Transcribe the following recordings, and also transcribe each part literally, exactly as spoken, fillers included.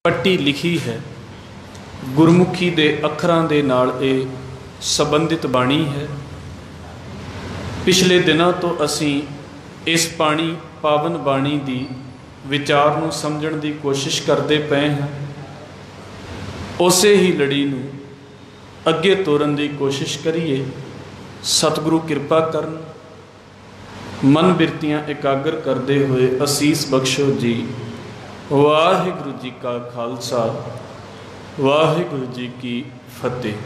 पट्टी लिखी है, गुरमुखी दे अखरां दे नाल ये संबंधित बाणी है। पिछले दिनों तो असी इस पाणी पावन बाणी दी विचार नूं समझण दी कोशिश करते पे हैं। उसे ही लड़ी नूं अगे तोरन दी कोशिश करिए। सतगुरु कृपा करन, मन बिरतियां एकाग्र करते हुए असीस बख्शो जी। वाहिगुरु जी का खालसा, वाहिगुरु जी की फतेह।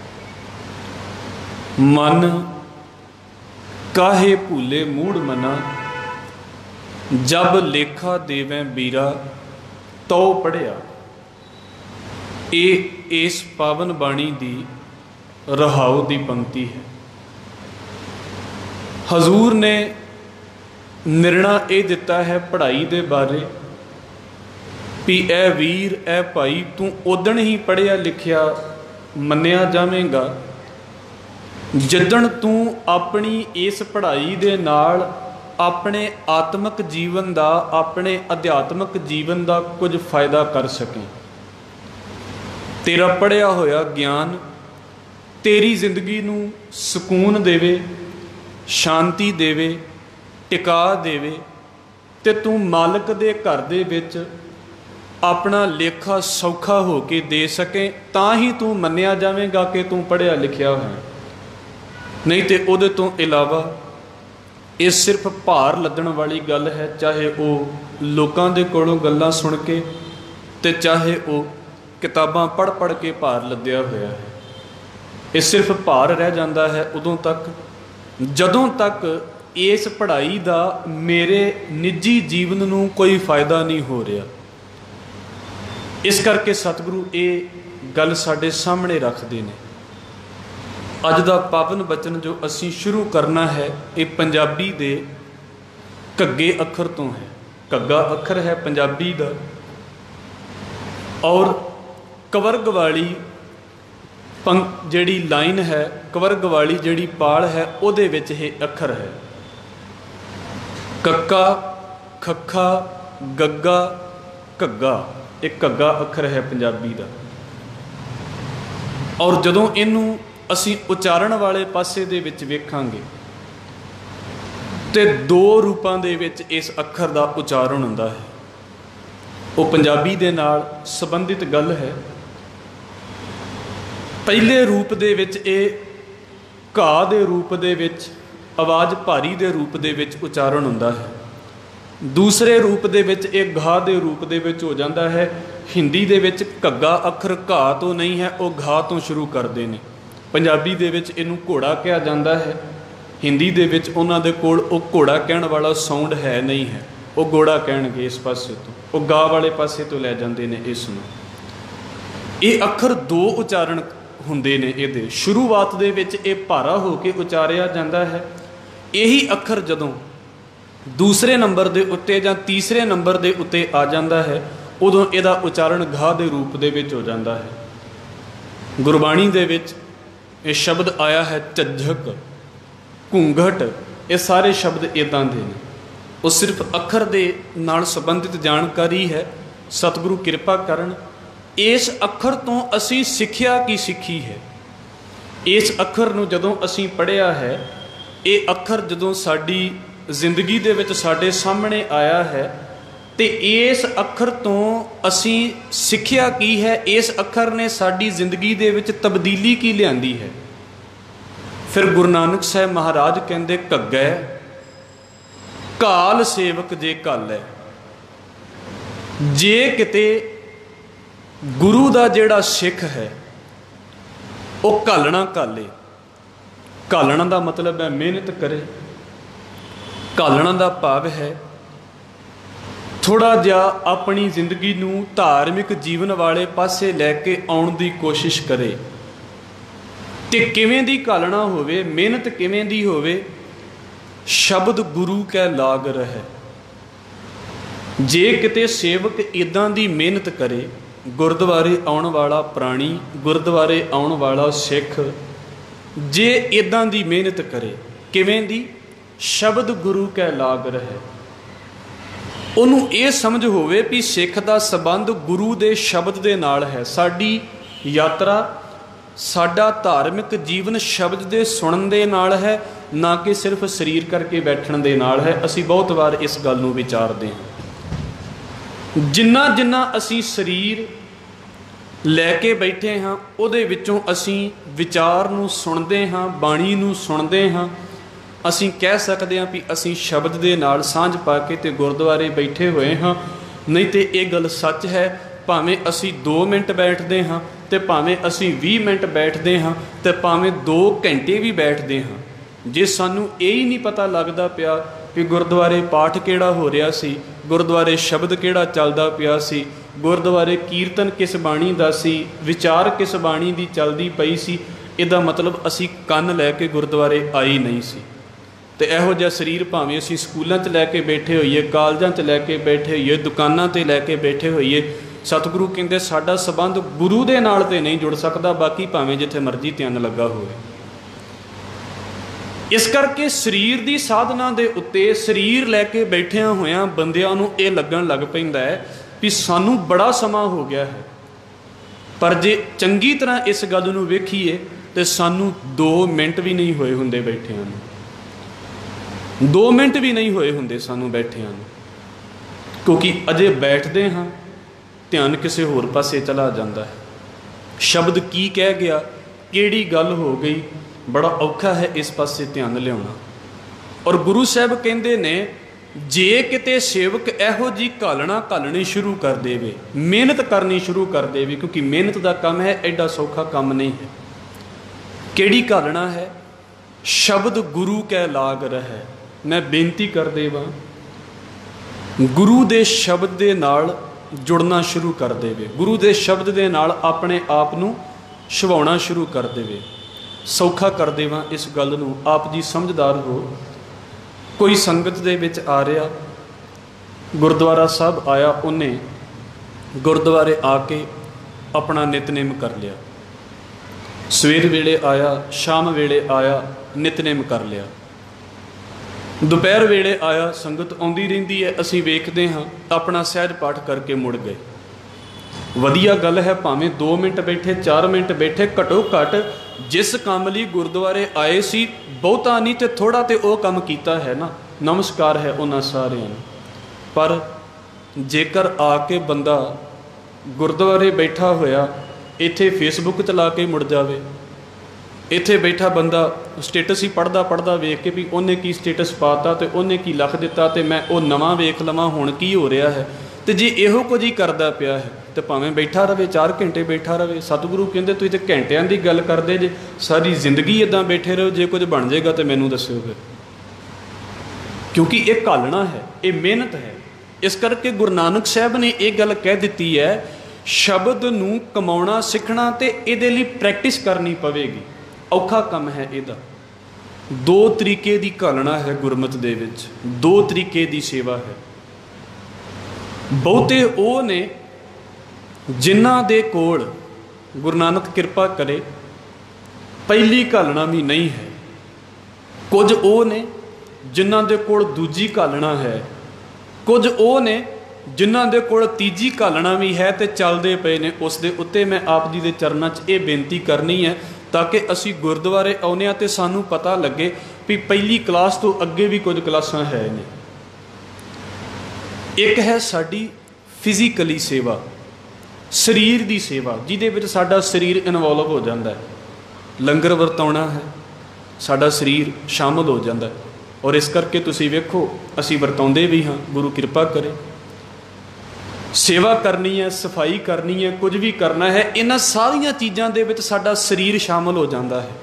मन काहे भूले मूड़ मना, जब लेखा देवें बीरा तो पढ़िया। ये इस पावन बाणी दी रहाओ दी पंक्ति है। हजूर ने निर्णय ये दिता है पढ़ाई दे बारे भी ए वीर ए भाई तू उदण ही पढ़िया लिखिया मन्निया जावेगा जिदण तू अपनी इस पढ़ाई दे नाल अपने आत्मक जीवन का, अपने अध्यात्मक जीवन का कुछ फायदा कर सकें। तेरा पढ़िया होया ज्ञान तेरी जिंदगी नूं सुकून देवे, शांति देवे, टिका देवे ते तू मालिक दे घर दे विच अपना लेखा सौखा हो के दे सके, तां ही तू मन्निया जावेगा कि तू पढ़िया लिखिया है। नहीं तो उहदे तो इलावा ये सिर्फ भार लदण वाली गल है, चाहे वो लोकां दे कोलों गल्लां सुन के ते चाहे वो किताबां पढ़ पढ़ के भार लद्या होया है। ये सिर्फ भार रह जाता है उदों तक जदों तक इस पढ़ाई का मेरे निजी जीवन नूं कोई फायदा नहीं हो रहा। इस करके सतगुरु ये गल साडे सामने रखते हैं। अज का पावन बचन जो असी शुरू करना है ये पंजाबी दे घग्गे अखर तो है। घग्गा अखर है पंजाबी का और कवर्ग वाली पंक जिहड़ी लाइन है, कवर्ग वाली जिहड़ी पाल है उहदे विच ये अखर है। कक्का खक्खा गग्गा घग्गा, एक घग्गा अखर है पंजाबी का। और जदों इनू असी उचारण वाले पासे दे विच वेखांगे ते दो रूपां दे विच इस अखर का उचारण हुंदा है। वो पंजाबी दे नाल संबंधित गल है। पहले रूप दे विच ये घा दे रूप दे विच आवाज़ भारी दे रूप दे विच उचारण हुंदा है। दूसरे रूप दे विच एक घा दे रूप दे विच हो जाता है। हिंदी दे विच घग्गा अखर घा तो नहीं है, वो घा तो शुरू करते हैं। पंजाबी दे विच इनू घोड़ा कहा जाता है। हिंदी दे विच उन्हां दे कोल वो घोड़ा कहण वाला साउंड है नहीं है, वो घोड़ा कहणगे इस पासे तो, वो गा वाले पासे तो लै जाते हैं इसनूं। ये अखर दो उचारण हुंदे ने। इहदे शुरुआत दे विच ये भारा हो के उचारिया जाता है। यही अखर जदों दूसरे नंबर के उत्ते या तीसरे नंबर के उत्ते आ जाता है उदों इहदा उचारण घा के रूप दे विच हो जाता है। गुरबाणी दे विच ये शब्द आया है झज्झक, घूंघट, ये सारे शब्द इदां दे ने। वो सिर्फ अखर दे नाल संबंधित जानकारी है। सतगुरु कृपा करन इस अखर तो असी सिक्ख्या की सीखी है। इस अखर नूं जदों असी पढ़िया है, ये अखर जदों साडी जिंदगी दे विच साडे सामने आया है ते इस अखर तो असी सिक्ख्या की है, इस अखर ने साडी जिंदगी दे विच तब्दीली की लिआंदी है। फिर गुरु नानक साहब महाराज कहंदे घग्गै घाल सेवक जे घालै। जे किते गुरु दा जिहड़ा सिख है वो घालना घाले। घालना दा मतलब है मेहनत करे। घालना दा भाव है थोड़ा जिहा अपनी जिंदगी नूं धार्मिक जीवन वाले पासे लैके आउण दी कोशिश करे। ते किवें दी घालना होवे, मेहनत किवें दी होवे, शब्द गुरु कै लाग रहे। जे किते सेवक इदां दी मेहनत करे, गुरुद्वारे आउण वाला प्राणी, गुरुद्वारे आउण वाला सिख जे इदां दी मेहनत करे, किवें दी? शब्द गुरु कै लाग रहे। ਉਹਨੂੰ ਇਹ ਸਮਝ ਹੋਵੇ ਵੀ ਸਿੱਖ ਦਾ ਸੰਬੰਧ ਗੁਰੂ ਦੇ ਸ਼ਬਦ ਦੇ ਨਾਲ ਹੈ। ਸਾਡੀ ਯਾਤਰਾ, ਸਾਡਾ ਧਾਰਮਿਕ ਜੀਵਨ ਸ਼ਬਦ ਦੇ ਸੁਣਨ ਦੇ ਨਾਲ ਹੈ, ਨਾ ਕਿ ਸਿਰਫ ਸਰੀਰ ਕਰਕੇ ਬੈਠਣ ਦੇ ਨਾਲ ਹੈ। ਅਸੀਂ ਬਹੁਤ ਵਾਰ ਇਸ ਗੱਲ ਨੂੰ ਵਿਚਾਰਦੇ ਹਾਂ। ਜਿੰਨਾ ਜਿੰਨਾ ਅਸੀਂ ਸਰੀਰ ਲੈ ਕੇ ਬੈਠੇ ਹਾਂ ਉਹਦੇ ਵਿੱਚੋਂ ਅਸੀਂ ਵਿਚਾਰ ਨੂੰ ਸੁਣਦੇ ਹਾਂ, ਬਾਣੀ ਨੂੰ ਸੁਣਦੇ ਹਾਂ। ਅਸੀਂ ਕਹਿ ਸਕਦੇ ਹਾਂ ਵੀ ਅਸੀਂ ਸ਼ਬਦ ਦੇ ਨਾਲ ਸਾਂਝ ਪਾ ਕੇ ਤੇ ਗੁਰਦੁਆਰੇ ਬੈਠੇ ਹੋਏ ਹਾਂ। ਨਹੀਂ ਤੇ ਇਹ ਗੱਲ ਸੱਚ ਹੈ, ਭਾਵੇਂ ਅਸੀਂ ਦੋ ਮਿੰਟ ਬੈਠਦੇ ਹਾਂ ਤੇ ਭਾਵੇਂ ਅਸੀਂ ਵੀਹ ਮਿੰਟ ਬੈਠਦੇ ਹਾਂ ਤੇ ਭਾਵੇਂ ਦੋ ਘੰਟੇ ਵੀ ਬੈਠਦੇ ਹਾਂ, ਜੇ ਸਾਨੂੰ ਇਹ ਹੀ ਨਹੀਂ ਪਤਾ ਲੱਗਦਾ ਪਿਆ ਵੀ ਗੁਰਦੁਆਰੇ ਪਾਠ ਕਿਹੜਾ ਹੋ ਰਿਹਾ ਸੀ, ਗੁਰਦੁਆਰੇ ਸ਼ਬਦ ਕਿਹੜਾ ਚੱਲਦਾ ਪਿਆ ਸੀ, ਗੁਰਦੁਆਰੇ ਕੀਰਤਨ ਕਿਸ ਬਾਣੀ ਦਾ ਸੀ, ਵਿਚਾਰ ਕਿਸ ਬਾਣੀ ਦੀ ਚੱਲਦੀ ਪਈ ਸੀ, ਇਹਦਾ ਮਤਲਬ ਅਸੀਂ ਕੰਨ ਲੈ ਕੇ ਗੁਰਦੁਆਰੇ ਆਏ ਨਹੀਂ ਸੀ। ਤੇ ਇਹੋ ਜਿਹਾ ਸਰੀਰ ਭਾਵੇਂ ਅਸੀਂ ਸਕੂਲਾਂ 'ਚ ਲੈ ਕੇ ਬੈਠੇ ਹੋਈਏ, ਕਾਲਜਾਂ 'ਚ ਲੈ ਕੇ ਬੈਠੇ ਹੋਈਏ, ਦੁਕਾਨਾਂ 'ਤੇ ਲੈ ਕੇ ਬੈਠੇ ਹੋਈਏ, ਸਤਿਗੁਰੂ ਕਹਿੰਦੇ ਸਾਡਾ ਸੰਬੰਧ ਗੁਰੂ ਦੇ ਨਾਲ ਤੇ ਨਹੀਂ ਜੁੜ ਸਕਦਾ, ਬਾਕੀ ਭਾਵੇਂ ਜਿੱਥੇ ਮਰਜ਼ੀ ਧਿਆਨ ਲੱਗਾ ਹੋਵੇ। ਇਸ ਕਰਕੇ ਸਰੀਰ ਦੀ ਸਾਧਨਾ ਦੇ ਉੱਤੇ ਸਰੀਰ ਲੈ ਕੇ ਬੈਠਿਆਂ ਹੋਇਆਂ ਬੰਦਿਆਂ ਨੂੰ ਇਹ ਲੱਗਣ ਲੱਗ ਪੈਂਦਾ ਹੈ ਵੀ ਸਾਨੂੰ ਬੜਾ ਸਮਾਂ ਹੋ ਗਿਆ ਹੈ। ਪਰ ਜੇ ਚੰਗੀ ਤਰ੍ਹਾਂ ਇਸ ਗੱਲ ਨੂੰ ਵੇਖੀਏ ਤੇ ਸਾਨੂੰ ਦੋ ਮਿੰਟ ਵੀ ਨਹੀਂ ਹੋਏ ਹੁੰਦੇ ਬੈਠਿਆਂ ਨੂੰ, ਦੋ ਮਿੰਟ ਵੀ ਨਹੀਂ ਹੋਏ ਹੁੰਦੇ ਸਾਨੂੰ ਬੈਠਿਆਂ ਨੂੰ, ਕਿਉਂਕਿ ਅਜੇ ਬੈਠਦੇ ਹਾਂ ਧਿਆਨ ਕਿਸੇ ਹੋਰ ਪਾਸੇ ਚਲਾ ਜਾਂਦਾ ਹੈ। ਸ਼ਬਦ ਕੀ ਕਹਿ ਗਿਆ, ਕਿਹੜੀ ਗੱਲ ਹੋ ਗਈ, ਬੜਾ ਔਖਾ ਹੈ ਇਸ ਪਾਸੇ ਧਿਆਨ ਲਿਆਉਣਾ। ਔਰ ਗੁਰੂ ਸਾਹਿਬ ਕਹਿੰਦੇ ਨੇ ਜੇ ਕਿਤੇ ਸੇਵਕ ਇਹੋ ਜਿਹੀ ਘਾਲਣਾ ਘਾਲਣੀ ਸ਼ੁਰੂ ਕਰ ਦੇਵੇ, ਮਿਹਨਤ ਕਰਨੀ ਸ਼ੁਰੂ ਕਰ ਦੇਵੇ, ਕਿਉਂਕਿ ਮਿਹਨਤ ਦਾ ਕੰਮ ਹੈ, ਐਡਾ ਸੌਖਾ ਕੰਮ ਨਹੀਂ ਹੈ। ਕਿਹੜੀ ਘਾਲਣਾ ਹੈ? ਸ਼ਬਦ ਗੁਰੂ ਕੈ ਲਾਗ ਰਹਿ। ਮੈਂ ਬੇਨਤੀ ਕਰ ਦੇਵਾਂ ਗੁਰੂ ਦੇ ਸ਼ਬਦ ਦੇ ਨਾਲ ਜੁੜਨਾ ਸ਼ੁਰੂ ਕਰ ਦੇਵੇ, ਗੁਰੂ ਦੇ ਸ਼ਬਦ ਦੇ ਨਾਲ ਆਪਣੇ ਆਪ ਨੂੰ ਛੁਵਾਉਣਾ ਸ਼ੁਰੂ ਕਰ ਦੇਵੇ। ਸੌਖਾ ਕਰ ਦੇਵਾਂ ਇਸ ਗੱਲ ਨੂੰ, ਆਪ ਜੀ ਸਮਝਦਾਰ ਹੋ। ਕੋਈ ਸੰਗਤ ਦੇ ਵਿੱਚ ਆ ਰਿਹਾ, ਗੁਰਦੁਆਰਾ ਸਾਹਿਬ ਆਇਆ, ਉਹਨੇ ਗੁਰਦੁਆਰੇ ਆ ਕੇ ਆਪਣਾ ਨਿਤਨੇਮ ਕਰ ਲਿਆ, ਸਵੇਰ ਵੇਲੇ ਆਇਆ, ਸ਼ਾਮ ਵੇਲੇ ਆਇਆ, ਨਿਤਨੇਮ ਕਰ ਲਿਆ, ਦੁਪਹਿਰ ਵੇਲੇ ਆਇਆ, ਸੰਗਤ ਆਉਂਦੀ ਰਹਿੰਦੀ ਹੈ, ਅਸੀਂ ਵੇਖਦੇ ਹਾਂ, ਆਪਣਾ ਸਹਿਜ ਪਾਠ ਕਰਕੇ ਮੁੜ ਗਏ। ਵਧੀਆ ਗੱਲ ਹੈ, ਭਾਵੇਂ ਦੋ ਮਿੰਟ ਬੈਠੇ, ਚਾਰ ਮਿੰਟ ਬੈਠੇ, ਘੱਟੋ ਘੱਟ ਜਿਸ ਕੰਮ ਲਈ ਗੁਰਦੁਆਰੇ ਆਏ ਸੀ, ਬਹੁਤਾ ਨਹੀਂ ਤੇ ਥੋੜ੍ਹਾ ਤੇ ਉਹ ਕੰਮ ਕੀਤਾ ਹੈ ਨਾ, ਨਮਸਕਾਰ ਹੈ ਉਹਨਾਂ ਸਾਰਿਆਂ ਨੂੰ। ਪਰ ਜੇਕਰ ਆ ਕੇ ਬੰਦਾ ਗੁਰਦੁਆਰੇ ਬੈਠਾ ਹੋਇਆ ਇੱਥੇ ਫੇਸਬੁੱਕ ਚਲਾ ਕੇ ਮੁੜ ਜਾਵੇ, ਇੱਥੇ ਬੈਠਾ ਬੰਦਾ ਸਟੇਟਸ ਹੀ ਪੜ੍ਹਦਾ ਪੜ੍ਹਦਾ ਵੇਖ ਕੇ ਵੀ ਉਹਨੇ ਕੀ ਸਟੇਟਸ ਪਾਤਾ ਤੇ ਉਹਨੇ ਕੀ ਲਿਖ ਦਿੱਤਾ ਤੇ ਮੈਂ ਉਹ ਨਵਾਂ ਵੇਖ ਲਵਾਂ ਹੁਣ ਕੀ ਹੋ ਰਿਹਾ ਹੈ, ਤੇ ਜੇ ਇਹੋ ਕੁਝ ਹੀ ਕਰਦਾ ਪਿਆ ਹੈ ਤੇ ਭਾਵੇਂ ਬੈਠਾ ਰਵੇ, ਚਾਰ ਘੰਟੇ ਬੈਠਾ ਰਵੇ। ਸਤਿਗੁਰੂ ਕਹਿੰਦੇ ਤੁਸੀਂ ਤੇ ਘੰਟਿਆਂ ਦੀ ਗੱਲ ਕਰਦੇ ਜੇ, ਸਾਰੀ ਜ਼ਿੰਦਗੀ ਇੱਦਾਂ ਬੈਠੇ ਰਹੋ, ਜੇ ਕੁਝ ਬਣ ਜਾਏਗਾ ਤੇ ਮੈਨੂੰ ਦੱਸਿਓ ਫਿਰ, ਕਿਉਂਕਿ ਇਹ ਘਾਲਣਾ ਹੈ, ਇਹ ਮਿਹਨਤ ਹੈ। ਇਸ ਕਰਕੇ ਗੁਰੂ ਨਾਨਕ ਸਾਹਿਬ ਨੇ ਇਹ ਗੱਲ ਕਹਿ ਦਿੱਤੀ ਹੈ, ਸ਼ਬਦ ਨੂੰ ਕਮਾਉਣਾ ਸਿੱਖਣਾ ਤੇ ਇਹਦੇ ਲਈ ਪ੍ਰੈਕਟਿਸ ਕਰਨੀ ਪਵੇਗੀ। ਔਖਾ ਕੰਮ ਹੈ ਇਹਦਾ। ਦੋ ਤਰੀਕੇ ਦੀ ਘਾਲਣਾ ਹੈ ਗੁਰਮਤਿ ਦੇ ਵਿੱਚ, ਦੋ ਤਰੀਕੇ ਦੀ ਸੇਵਾ ਹੈ। ਬਹੁਤੇ ਉਹ ਨੇ ਜਿਨ੍ਹਾਂ ਦੇ ਕੋਲ ਗੁਰੂ ਨਾਨਕ ਕਿਰਪਾ ਕਰੇ ਪਹਿਲੀ ਘਾਲਣਾ ਵੀ ਨਹੀਂ ਹੈ, ਕੁਝ ਉਹ ਨੇ ਜਿਨ੍ਹਾਂ ਦੇ ਕੋਲ ਦੂਜੀ ਘਾਲਣਾ ਹੈ, ਕੁਝ ਉਹ ਨੇ ਜਿਨ੍ਹਾਂ ਦੇ ਕੋਲ ਤੀਜੀ ਘਾਲਣਾ ਵੀ ਹੈ ਤੇ ਚੱਲਦੇ ਪਏ ਨੇ ਉਸ ਦੇ ਉੱਤੇ। ਮੈਂ ਆਪ ਜੀ ਦੇ ਚਰਨਾਂ 'ਚ ਇਹ ਬੇਨਤੀ ਕਰਨੀ ਹੈ ਤਾਂ ਕਿ ਅਸੀਂ ਗੁਰਦੁਆਰੇ ਆਉਂਦੇ ਹਾਂ ਤੇ ਸਾਨੂੰ ਪਤਾ ਲੱਗੇ ਵੀ ਪਹਿਲੀ ਕਲਾਸ ਤੋਂ ਅੱਗੇ ਵੀ ਕੁਝ ਕਲਾਸਾਂ ਹੈ ਨੇ। ਇੱਕ ਹੈ ਸਾਡੀ ਫਿਜ਼ੀਕਲੀ ਸੇਵਾ, ਸਰੀਰ ਦੀ ਸੇਵਾ, ਜਿਹਦੇ ਵਿੱਚ ਸਾਡਾ ਸਰੀਰ ਇਨਵੋਲਵ ਹੋ ਜਾਂਦਾ ਹੈ। ਲੰਗਰ ਵਰਤਾਉਣਾ ਹੈ, ਸਾਡਾ ਸਰੀਰ ਸ਼ਾਮਲ ਹੋ ਜਾਂਦਾ ਹੈ। ਔਰ ਇਸ ਕਰਕੇ ਤੁਸੀਂ ਵੇਖੋ ਅਸੀਂ ਵਰਤਾਉਂਦੇ ਵੀ ਹਾਂ, ਗੁਰੂ ਕਿਰਪਾ ਕਰੇ। ਸੇਵਾ ਕਰਨੀ ਹੈ, ਸਫਾਈ ਕਰਨੀ ਹੈ, ਕੁਝ ਵੀ ਕਰਨਾ ਹੈ, ਇਹਨਾਂ ਸਾਰੀਆਂ ਚੀਜ਼ਾਂ ਦੇ ਵਿੱਚ ਸਾਡਾ ਸਰੀਰ ਸ਼ਾਮਲ ਹੋ ਜਾਂਦਾ ਹੈ।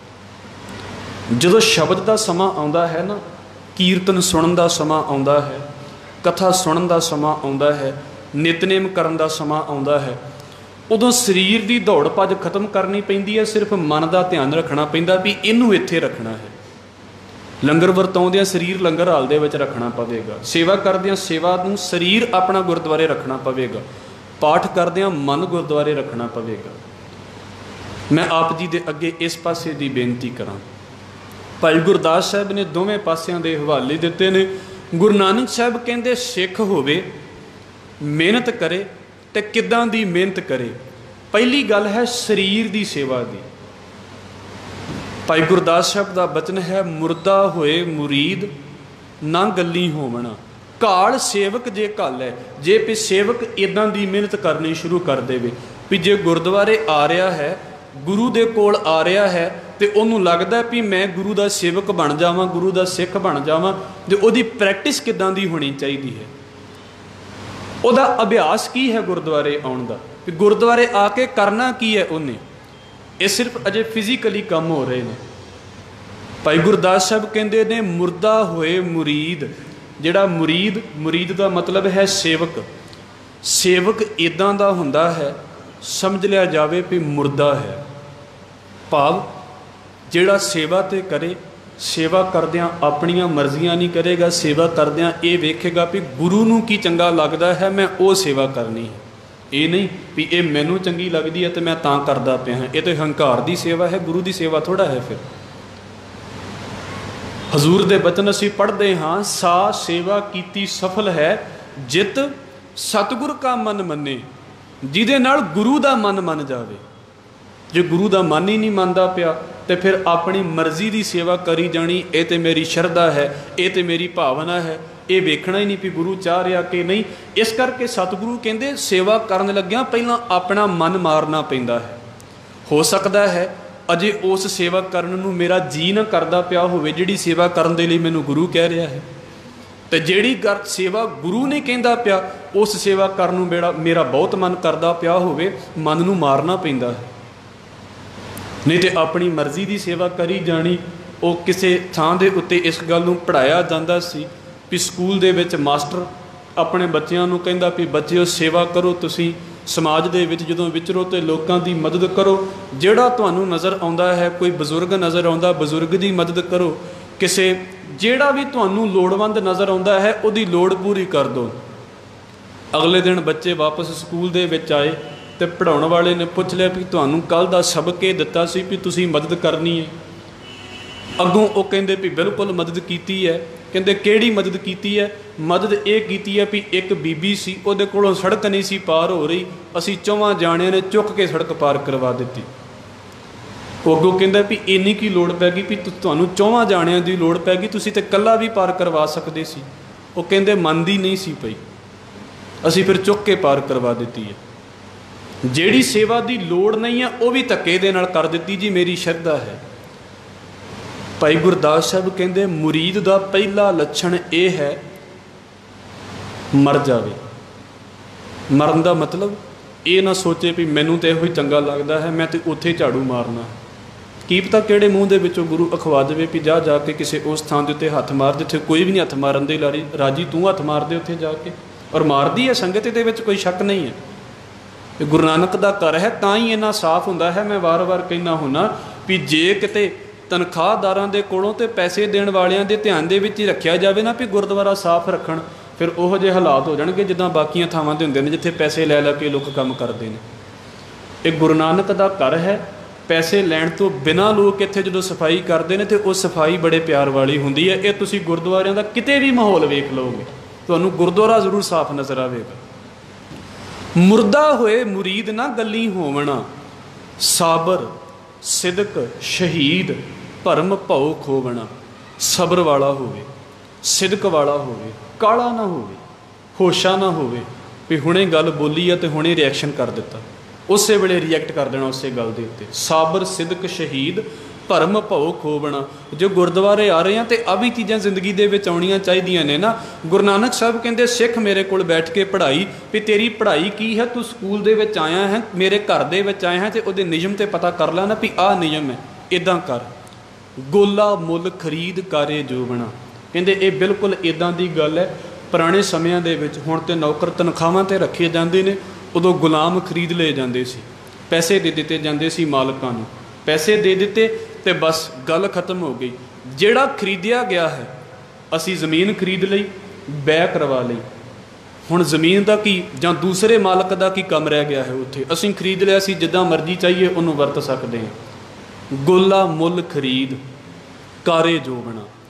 ਜਦੋਂ ਸ਼ਬਦ ਦਾ ਸਮਾਂ ਆਉਂਦਾ ਹੈ ਨਾ, ਕੀਰਤਨ ਸੁਣਨ ਦਾ ਸਮਾਂ ਆਉਂਦਾ ਹੈ, ਕਥਾ ਸੁਣਨ ਦਾ ਸਮਾਂ ਆਉਂਦਾ ਹੈ, ਨਿਤਨੇਮ ਕਰਨ ਦਾ ਸਮਾਂ ਆਉਂਦਾ ਹੈ, ਉਦੋਂ ਸਰੀਰ ਦੀ ਦੌੜ ਭੱਜ ਖਤਮ ਕਰਨੀ ਪੈਂਦੀ ਹੈ। ਸਿਰਫ ਮਨ ਦਾ ਧਿਆਨ ਰੱਖਣਾ ਪੈਂਦਾ ਵੀ ਇਹਨੂੰ ਇੱਥੇ ਰੱਖਣਾ ਹੈ। ਲੰਗਰ ਵਰਤਾਉਂਦਿਆਂ ਸਰੀਰ ਲੰਗਰ ਹਾਲ ਦੇ ਵਿੱਚ ਰੱਖਣਾ ਪਵੇਗਾ, ਸੇਵਾ ਕਰਦਿਆਂ ਸੇਵਾ ਨੂੰ ਸਰੀਰ ਆਪਣਾ ਗੁਰਦੁਆਰੇ ਰੱਖਣਾ ਪਵੇਗਾ, ਪਾਠ ਕਰਦਿਆਂ ਮਨ ਗੁਰਦੁਆਰੇ ਰੱਖਣਾ ਪਵੇਗਾ। ਮੈਂ ਆਪ ਜੀ ਦੇ ਅੱਗੇ ਇਸ ਪਾਸੇ ਦੀ ਬੇਨਤੀ ਕਰਾਂ। ਭਾਈ ਗੁਰਦਾਸ ਸਾਹਿਬ ਨੇ ਦੋਵੇਂ ਪਾਸਿਆਂ ਦੇ ਹਵਾਲੇ ਦਿੱਤੇ ਨੇ। ਗੁਰੂ ਨਾਨਕ ਸਾਹਿਬ ਕਹਿੰਦੇ ਸਿੱਖ ਹੋਵੇ, ਮਿਹਨਤ ਕਰੇ, ਤੇ ਕਿੱਦਾਂ ਦੀ ਮਿਹਨਤ ਕਰੇ। ਪਹਿਲੀ ਗੱਲ ਹੈ ਸਰੀਰ ਦੀ ਸੇਵਾ ਦੀ। ਭਾਈ ਗੁਰਦਾਸ ਸਾਹਿਬ ਦਾ ਬਚਨ ਹੈ, ਮੁਰਦਾ ਹੋਏ ਮੁਰੀਦ ਨਾ ਗੱਲੀ ਹੋਵਣਾ। ਘਾਲ ਸੇਵਕ ਜੇ ਘੱਲ ਹੈ। ਜੇ ਵੀ ਸੇਵਕ ਇੱਦਾਂ ਦੀ ਮਿਹਨਤ ਕਰਨੀ ਸ਼ੁਰੂ ਕਰ ਦੇਵੇ ਵੀ ਜੇ ਗੁਰਦੁਆਰੇ ਆ ਰਿਹਾ ਹੈ, ਗੁਰੂ ਦੇ ਕੋਲ ਆ ਰਿਹਾ ਹੈ, ਤੇ ਉਹਨੂੰ ਲੱਗਦਾ ਵੀ ਮੈਂ ਗੁਰੂ ਦਾ ਸੇਵਕ ਬਣ ਜਾਵਾਂ, ਗੁਰੂ ਦਾ ਸਿੱਖ ਬਣ ਜਾਵਾਂ, ਤੇ ਉਹਦੀ ਪ੍ਰੈਕਟਿਸ ਕਿੱਦਾਂ ਦੀ ਹੋਣੀ ਚਾਹੀਦੀ ਹੈ, ਉਹਦਾ ਅਭਿਆਸ ਕੀ ਹੈ ਗੁਰਦੁਆਰੇ ਆਉਣ ਦਾ, ਵੀ ਗੁਰਦੁਆਰੇ ਆ ਕੇ ਕਰਨਾ ਕੀ ਹੈ ਉਹਨੇ। ਇਹ ਸਿਰਫ ਅਜੇ ਫਿਜ਼ੀਕਲੀ ਕੰਮ ਹੋ ਰਹੇ ਨੇ। ਭਾਈ ਗੁਰਦਾਸ ਸਾਹਿਬ ਕਹਿੰਦੇ ਨੇ, ਮੁਰਦਾ ਹੋਏ ਮੁਰੀਦ। ਜਿਹੜਾ ਮੁਰੀਦ, ਮੁਰੀਦ ਦਾ ਮਤਲਬ ਹੈ ਸੇਵਕ। ਸੇਵਕ ਇੱਦਾਂ ਦਾ ਹੁੰਦਾ ਹੈ, ਸਮਝ ਲਿਆ ਜਾਵੇ ਵੀ ਮੁਰਦਾ ਹੈ। ਭਾਵ ਜਿਹੜਾ ਸੇਵਾ ਤੇ ਕਰੇ, ਸੇਵਾ ਕਰਦਿਆਂ ਆਪਣੀਆਂ ਮਰਜ਼ੀਆਂ ਨਹੀਂ ਕਰੇਗਾ, ਸੇਵਾ ਕਰਦਿਆਂ ਇਹ ਵੇਖੇਗਾ ਵੀ ਗੁਰੂ ਨੂੰ ਕੀ ਚੰਗਾ ਲੱਗਦਾ ਹੈ, ਮੈਂ ਉਹ ਸੇਵਾ ਕਰਨੀ ਹੈ। ਇਹ ਨਹੀਂ ਵੀ ਇਹ ਮੈਨੂੰ ਚੰਗੀ ਲੱਗਦੀ ਹੈ ਤੇ ਮੈਂ ਤਾਂ ਕਰਦਾ ਪਿਆ ਹਾਂ। ਇਹ ਤਾਂ ਹੰਕਾਰ ਦੀ ਸੇਵਾ ਹੈ, ਗੁਰੂ ਦੀ ਸੇਵਾ ਥੋੜ੍ਹਾ ਹੈ। ਫਿਰ ਹਜ਼ੂਰ ਦੇ ਬਚਨ ਅਸੀਂ ਪੜ੍ਹਦੇ ਹਾਂ, ਸਾ ਸੇਵਾ ਕੀਤੀ ਸਫਲ ਹੈ ਜਿਤ ਸਤਿਗੁਰ ਕਾ ਮਨ ਮੰਨੇ। ਜਿਹਦੇ ਨਾਲ ਗੁਰੂ ਦਾ ਮਨ ਮੰਨ ਜਾਵੇ। ਜੇ ਗੁਰੂ ਦਾ ਮਨ ਹੀ ਨਹੀਂ ਮੰਨਦਾ ਪਿਆ ਤੇ ਫਿਰ ਆਪਣੀ ਮਰਜ਼ੀ ਦੀ ਸੇਵਾ ਕਰੀ ਜਾਣੀ, ਇਹ ਤੇ ਮੇਰੀ ਸ਼ਰਧਾ ਹੈ, ਇਹ ਤੇ ਮੇਰੀ ਭਾਵਨਾ ਹੈ, ਇਹ ਵੇਖਣਾ ਹੀ ਨਹੀਂ ਵੀ ਗੁਰੂ ਚਾਹ ਰਿਹਾ ਕਿ ਨਹੀਂ। ਇਸ ਕਰਕੇ ਸਤਿਗੁਰੂ ਕਹਿੰਦੇ ਸੇਵਾ ਕਰਨ ਲੱਗਿਆਂ ਪਹਿਲਾਂ ਆਪਣਾ ਮਨ ਮਾਰਨਾ ਪੈਂਦਾ ਹੈ। ਹੋ ਸਕਦਾ ਹੈ ਅਜੇ ਉਸ ਸੇਵਾ ਕਰਨ ਨੂੰ ਮੇਰਾ ਜੀਅ ਨਾ ਕਰਦਾ ਪਿਆ ਹੋਵੇ, ਜਿਹੜੀ ਸੇਵਾ ਕਰਨ ਦੇ ਲਈ ਮੈਨੂੰ ਗੁਰੂ ਕਹਿ ਰਿਹਾ ਹੈ, ਤੇ ਜਿਹੜੀ ਗੱਲ ਸੇਵਾ ਗੁਰੂ ਨਹੀਂ ਕਹਿੰਦਾ ਪਿਆ ਉਸ ਸੇਵਾ ਕਰਨ ਨੂੰ ਮੇਰਾ ਮੇਰਾ ਬਹੁਤ ਮਨ ਕਰਦਾ ਪਿਆ ਹੋਵੇ। ਮਨ ਨੂੰ ਮਾਰਨਾ ਪੈਂਦਾ ਹੈ, ਨਹੀਂ ਤੇ ਆਪਣੀ ਮਰਜ਼ੀ ਦੀ ਸੇਵਾ ਕਰੀ ਜਾਣੀ। ਉਹ ਕਿਸੇ ਥਾਂ ਦੇ ਉੱਤੇ ਇਸ ਗੱਲ ਨੂੰ ਪੜ੍ਹਾਇਆ ਜਾਂਦਾ ਸੀ ਵੀ ਸਕੂਲ ਦੇ ਵਿੱਚ ਮਾਸਟਰ ਆਪਣੇ ਬੱਚਿਆਂ ਨੂੰ ਕਹਿੰਦਾ ਵੀ ਬੱਚਿਓ ਸੇਵਾ ਕਰੋ, ਤੁਸੀਂ ਸਮਾਜ ਦੇ ਵਿੱਚ ਜਦੋਂ ਵਿਚਰੋ ਤੇ ਲੋਕਾਂ ਦੀ ਮਦਦ ਕਰੋ। ਜਿਹੜਾ ਤੁਹਾਨੂੰ ਨਜ਼ਰ ਆਉਂਦਾ ਹੈ, ਕੋਈ ਬਜ਼ੁਰਗ ਨਜ਼ਰ ਆਉਂਦਾ, ਬਜ਼ੁਰਗ ਦੀ ਮਦਦ ਕਰੋ। ਕਿਸੇ ਜਿਹੜਾ ਵੀ ਤੁਹਾਨੂੰ ਲੋੜਵੰਦ ਨਜ਼ਰ ਆਉਂਦਾ ਹੈ ਉਹਦੀ ਲੋੜ ਪੂਰੀ ਕਰ ਦਿਓ। ਅਗਲੇ ਦਿਨ ਬੱਚੇ ਵਾਪਸ ਸਕੂਲ ਦੇ ਵਿੱਚ ਆਏ ਤੇ ਪੜ੍ਹਾਉਣ ਵਾਲੇ ਨੇ ਪੁੱਛ ਲਿਆ ਵੀ ਤੁਹਾਨੂੰ ਕੱਲ੍ਹ ਦਾ ਸਬਕ ਇਹ ਦਿੱਤਾ ਸੀ ਵੀ ਤੁਸੀਂ ਮਦਦ ਕਰਨੀ ਹੈ। ਅੱਗੋਂ ਉਹ ਕਹਿੰਦੇ ਵੀ ਬਿਲਕੁਲ ਮਦਦ ਕੀਤੀ ਹੈ। ਕਹਿੰਦੇ ਕਿਹੜੀ ਮਦਦ ਕੀਤੀ ਹੈ? ਮਦਦ ਇਹ ਕੀਤੀ ਹੈ ਵੀ ਇੱਕ ਬੀਬੀ ਸੀ, ਉਹਦੇ ਕੋਲੋਂ ਸੜਕ ਨਹੀਂ ਸੀ ਪਾਰ ਹੋ ਰਹੀ, ਅਸੀਂ ਚੌਵਾਂ ਜਾਣਿਆਂ ਨੇ ਚੁੱਕ ਕੇ ਸੜਕ ਪਾਰ ਕਰਵਾ ਦਿੱਤੀ। ਉਹ ਅੱਗੋਂ ਕਹਿੰਦਾ ਵੀ ਇੰਨੀ ਕੀ ਲੋੜ ਪੈ ਗਈ ਵੀ ਤੁਹਾਨੂੰ ਚੌਵਾਂ ਜਾਣਿਆਂ ਦੀ ਲੋੜ ਪੈ ਗਈ, ਤੁਸੀਂ ਤਾਂ ਇਕੱਲਾ ਵੀ ਪਾਰ ਕਰਵਾ ਸਕਦੇ ਸੀ। ਉਹ ਕਹਿੰਦੇ ਮੰਨਦੀ ਨਹੀਂ ਸੀ ਪਈ, ਅਸੀਂ ਫਿਰ ਚੁੱਕ ਕੇ ਪਾਰ ਕਰਵਾ ਦਿੱਤੀ ਹੈ। ਜਿਹੜੀ ਸੇਵਾ ਦੀ ਲੋੜ ਨਹੀਂ ਹੈ ਉਹ ਵੀ ਧੱਕੇ ਦੇ ਨਾਲ ਕਰ ਦਿੱਤੀ ਜੀ, ਮੇਰੀ ਸ਼ਰਧਾ ਹੈ। ਭਾਈ ਗੁਰਦਾਸ ਸਾਹਿਬ ਕਹਿੰਦੇ ਮੁਰੀਦ ਦਾ ਪਹਿਲਾ ਲੱਛਣ ਇਹ ਹੈ ਮਰ ਜਾਵੇ। ਮਰਨ ਦਾ ਮਤਲਬ ਇਹ ਨਾ ਸੋਚੇ ਵੀ ਮੈਨੂੰ ਤਾਂ ਇਹੋ ਹੀ ਚੰਗਾ ਲੱਗਦਾ ਹੈ, ਮੈਂ ਤਾਂ ਉੱਥੇ ਝਾੜੂ ਮਾਰਨਾ। ਕੀ ਪਤਾ ਕਿਹੜੇ ਮੂੰਹ ਦੇ ਵਿੱਚੋਂ ਗੁਰੂ ਅਖਵਾ ਦੇਵੇ ਵੀ ਜਾ ਜਾ ਕੇ ਕਿਸੇ ਉਸ ਥਾਂ ਦੇ ਉੱਤੇ ਹੱਥ ਮਾਰ ਜਿੱਥੇ ਕੋਈ ਵੀ ਨਹੀਂ ਹੱਥ ਮਾਰਨ ਦੇ ਲਾਰੀ ਰਾਜੀ, ਤੂੰ ਹੱਥ ਮਾਰਦੇ ਉੱਥੇ ਜਾ ਕੇ। ਔਰ ਮਾਰਦੀ ਹੈ ਸੰਗਤ ਦੇ ਵਿੱਚ, ਕੋਈ ਸ਼ੱਕ ਨਹੀਂ ਹੈ। ਇਹ ਗੁਰੂ ਨਾਨਕ ਦਾ ਘਰ ਹੈ, ਤਾਂ ਹੀ ਇੰਨਾ ਸਾਫ਼ ਹੁੰਦਾ ਹੈ। ਮੈਂ ਵਾਰ-ਵਾਰ ਕਹਿੰਦਾ ਹੁੰਦਾ ਵੀ ਜੇ ਕਿਤੇ ਤਨਖਾਹਦਾਰਾਂ ਦੇ ਕੋਲੋਂ ਤੇ ਪੈਸੇ ਦੇਣ ਵਾਲਿਆਂ ਦੇ ਧਿਆਨ ਦੇ ਵਿੱਚ ਹੀ ਰੱਖਿਆ ਜਾਵੇ ਨਾ ਵੀ ਗੁਰਦੁਆਰਾ ਸਾਫ਼ ਰੱਖਣ, ਫਿਰ ਉਹੋ ਜਿਹੇ ਹਾਲਾਤ ਹੋ ਜਾਣਗੇ ਜਿੱਦਾਂ ਬਾਕੀਆਂ ਥਾਵਾਂ 'ਤੇ ਹੁੰਦੇ ਨੇ ਜਿੱਥੇ ਪੈਸੇ ਲੈ ਲੈ ਕੇ ਲੋਕ ਕੰਮ ਕਰਦੇ ਨੇ। ਇਹ ਗੁਰੂ ਨਾਨਕ ਦਾ ਘਰ ਹੈ। ਪੈਸੇ ਲੈਣ ਤੋਂ ਬਿਨਾਂ ਲੋਕ ਇੱਥੇ ਜਦੋਂ ਸਫਾਈ ਕਰਦੇ ਨੇ ਤੇ ਉਹ ਸਫਾਈ ਬੜੇ ਪਿਆਰ ਵਾਲੀ ਹੁੰਦੀ ਹੈ। ਇਹ ਤੁਸੀਂ ਗੁਰਦੁਆਰਿਆਂ ਦਾ ਕਿਤੇ ਵੀ ਮਾਹੌਲ ਵੇਖ ਲਓਗੇ, ਤੁਹਾਨੂੰ ਗੁਰਦੁਆਰਾ ਜ਼ਰੂਰ ਸਾਫ਼ ਨਜ਼ਰ ਆਵੇਗਾ। ਮੁਰਦਾ ਹੋਏ ਮੁਰੀਦ ਨਾ ਗੱਲੀ ਹੋਵਣਾ, ਸਾਬਰ ਸਿਦਕ ਸ਼ਹੀਦ ਭਰਮ ਭਉ ਖੋਵਣਾ। ਸਬਰ ਵਾਲਾ ਹੋਵੇ, ਸਿਦਕ ਵਾਲਾ ਹੋਵੇ, ਕਾਲਾ ਨਾ ਹੋਵੇ, ਹੋਸ਼ਾ ਨਾ ਹੋਵੇ ਵੀ ਹੁਣੇ ਗੱਲ ਬੋਲੀ ਆ ਤੇ ਹੁਣੇ ਰਿਐਕਸ਼ਨ ਕਰ ਦਿੱਤਾ, ਉਸੇ ਵੇਲੇ ਰਿਐਕਟ ਕਰ ਦੇਣਾ ਉਸੇ ਗੱਲ ਦੇ ਉੱਤੇ। ਸਾਬਰ ਸਿਦਕ ਸ਼ਹੀਦ ਭਰਮ ਭਉ ਖੋਵਣਾ। ਜੇ ਗੁਰਦੁਆਰੇ ਆ ਰਹੇ ਹਾਂ ਤੇ ਆ ਵੀ ਚੀਜ਼ਾਂ ਜ਼ਿੰਦਗੀ ਦੇ ਵਿੱਚ ਆਉਣੀਆਂ ਚਾਹੀਦੀਆਂ ਨੇ ਨਾ। ਗੁਰੂ ਨਾਨਕ ਸਾਹਿਬ ਕਹਿੰਦੇ ਸਿੱਖ ਮੇਰੇ ਕੋਲ ਬੈਠ ਕੇ ਪੜ੍ਹਾਈ ਵੀ ਤੇਰੀ ਪੜ੍ਹਾਈ ਕੀ ਹੈ, ਤੂੰ ਸਕੂਲ ਦੇ ਵਿੱਚ ਆਇਆ ਹੈ, ਮੇਰੇ ਘਰ ਦੇ ਵਿੱਚ ਆਇਆ ਹੈ, ਤੇ ਉਹਦੇ ਨਿਯਮ ਤੇ ਪਤਾ ਕਰ ਲੈ ਨਾ ਵੀ ਆਹ ਨਿਯਮ ਹੈ, ਇੱਦਾਂ ਕਰ। ਗੋਲਾ ਮੁੱਲ ਖਰੀਦ ਕਾਰੇ ਜੋਬਣਾ। ਕਹਿੰਦੇ ਇਹ ਬਿਲਕੁਲ ਇੱਦਾਂ ਦੀ ਗੱਲ ਹੈ। ਪੁਰਾਣੇ ਸਮਿਆਂ ਦੇ ਵਿੱਚ ਹੁਣ ਤੇ ਨੌਕਰ ਤਨਖਾਹਾਂ 'ਤੇ ਰੱਖੇ ਜਾਂਦੇ ਨੇ, ਉਦੋਂ ਗੁਲਾਮ ਖਰੀਦ ਲਏ ਜਾਂਦੇ ਸੀ, ਪੈਸੇ ਦੇ ਦਿੱਤੇ ਜਾਂਦੇ ਸੀ ਮਾਲਕਾਂ ਨੂੰ, ਪੈਸੇ ਦੇ ਦਿੱਤੇ ਤੇ ਬਸ ਗੱਲ ਖਤਮ ਹੋ ਗਈ। ਜਿਹੜਾ ਖਰੀਦਿਆ ਗਿਆ ਹੈ, ਅਸੀਂ ਜ਼ਮੀਨ ਖਰੀਦ ਲਈ, ਬੈਅ ਕਰਵਾ ਲਈ, ਹੁਣ ਜ਼ਮੀਨ ਦਾ ਕੀ ਜਾਂ ਦੂਸਰੇ ਮਾਲਕ ਦਾ ਕੀ ਕੰਮ ਰਹਿ ਗਿਆ ਹੈ ਉੱਥੇ? ਅਸੀਂ ਖਰੀਦ ਲਿਆ, ਅਸੀਂ ਜਿੱਦਾਂ ਮਰਜ਼ੀ ਚਾਹੀਏ ਉਹਨੂੰ ਵਰਤ ਸਕਦੇ ਹਾਂ। ਗੋਲਾ ਮੁੱਲ ਖਰੀਦ ਕਾਰੇ ਜੋਬਣਾ।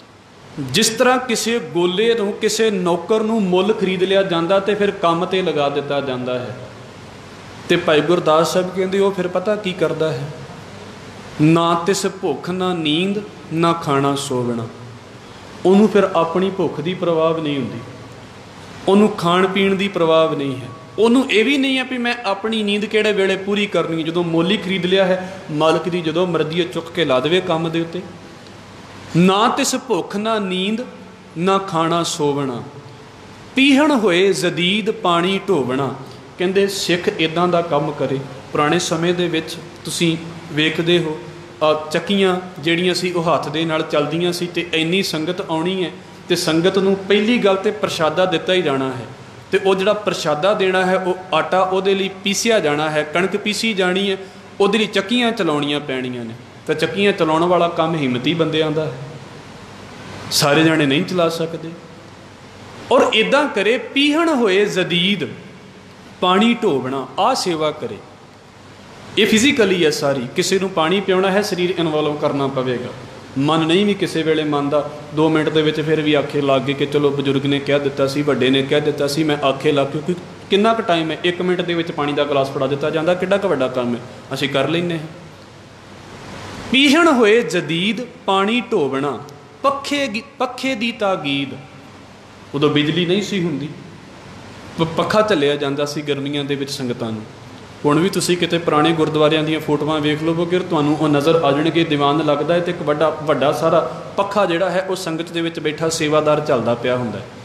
जिस तरह किसी गोले नूं किसी नौकर नूं मुੱਲ खरीद लिया जाता तो फिर काम ते लगा दिता जाता है। तो भाई गुरदास साहब कहते वो फिर पता की करता है, ना तिस भुख ना नींद ना खाना सोवना। उन्होंने फिर अपनी भुख की परवाह नहीं होंगी, उन्होंने खाण पीण की परवाह नहीं है, उन्होंने ये भी नहीं है भी मैं अपनी नींद किहड़े वेले पूरी करनी। जो मुੱਲ ही खरीद लिया है मालिक की जो मर्जी चुक के ला देवे काम दे उत्ते। ना तिस भुख ना नींद ना खाना सोवना, पीहण होए जदीद पानी ढोवना। कहते सिख इदां दा काम करे। पुराने समय दे विच तुसीं वेखदे हो ਚੱਕੀਆਂ ਜਿਹੜੀਆਂ ਸੀ ਉਹ ਹੱਥ ਦੇ ਨਾਲ ਚੱਲਦੀਆਂ ਸੀ ਤੇ ਇੰਨੀ ਸੰਗਤ ਆਉਣੀ ਹੈ ਤੇ ਸੰਗਤ ਨੂੰ ਪਹਿਲੀ ਗੱਲ ਤੇ ਪ੍ਰਸ਼ਾਦਾ ਦਿੱਤਾ ਹੀ ਜਾਣਾ ਹੈ ਤੇ ਉਹ ਜਿਹੜਾ ਪ੍ਰਸ਼ਾਦਾ ਦੇਣਾ ਹੈ ਉਹ ਆਟਾ ਉਹਦੇ ਲਈ ਪੀਸਿਆ ਜਾਣਾ ਹੈ, ਕਣਕ ਪੀਸੀ ਜਾਣੀ ਹੈ, ਉਹਦੇ ਲਈ ਚੱਕੀਆਂ ਚਲਾਉਣੀਆਂ ਪੈਣੀਆਂ ਨੇ। ਤਾਂ ਚੱਕੀਆਂ ਚਲਾਉਣ ਵਾਲਾ ਕੰਮ ਹਿੰਮਤੀ ਬੰਦਿਆਂ ਦਾ ਹੈ, ਸਾਰੇ ਜਾਣੇ नहीं चला सकते। और इदां करे पीहण होए जदीद पानी ढोवना, आ सेवा करे। ये फिजिकली है सारी, किसी को पानी पियाना है शरीर इनवॉल्व करना पवेगा। मन नहीं भी किसी वेले मानता, दो मिनट के विच फिर भी आखे लग गए कि चलो बजुर्ग ने कह दिता सी, वड्डे ने कह दिता सी, मैं आखे लग, क्योंकि किन्ना क टाइम है, एक मिनट के विच पानी का गिलास फड़ा दिता जाता, किड्डा क वड्डा काम है, असीं कर लैंदे हां। पीहण होए जदीद पानी ढोवना, पखे पखे की तागीद। उदों बिजली नहीं सी हुंदी, पखा झल्लिया जांदा सी गर्मियां दे विच संगतां नूं। हुण भी तुसीं किते पुराने गुरुद्वारियां दीयां फोटोआं वेख लवोगे, तुहानूं ओह नज़र आ जाणगे, दीवान लगदा है ते इक वड्डा वड्डा सारा पखा जिहड़ा है ओह संगत दे विच बैठा सेवादार झलदा पिया हुंदा है।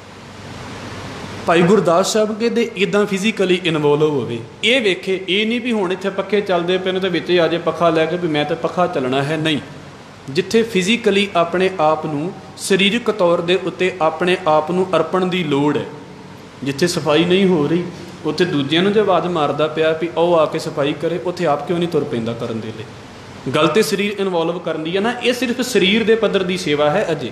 भाई गुरदास साहब कहते इदां फिजिकली इनवॉल्व होवे, ये वेखे, ये नहीं भी हुण इत्थे पखे चलदे पे ने ते विच आ जाए पखा लैके भी मैं तो पखा चलना है, नहीं। जिथे फिजिकली अपने आप नूं सरीरक तौर दे उत्ते अपने आप नूं अर्पण दी लोड़ है, जिथे सफाई नहीं हो रही उत्थे दूजिਆਂ ਨੂੰ जो आवाज़ मारदा पिया भी आओ आके सफाई करे, उत्थे आप क्यों नहीं तुर पैंदा करन दे लई। गल ते शरीर इनवॉल्व करन दी है ना, ये सिर्फ शरीर दे पद्धर दी सेवा है अजे।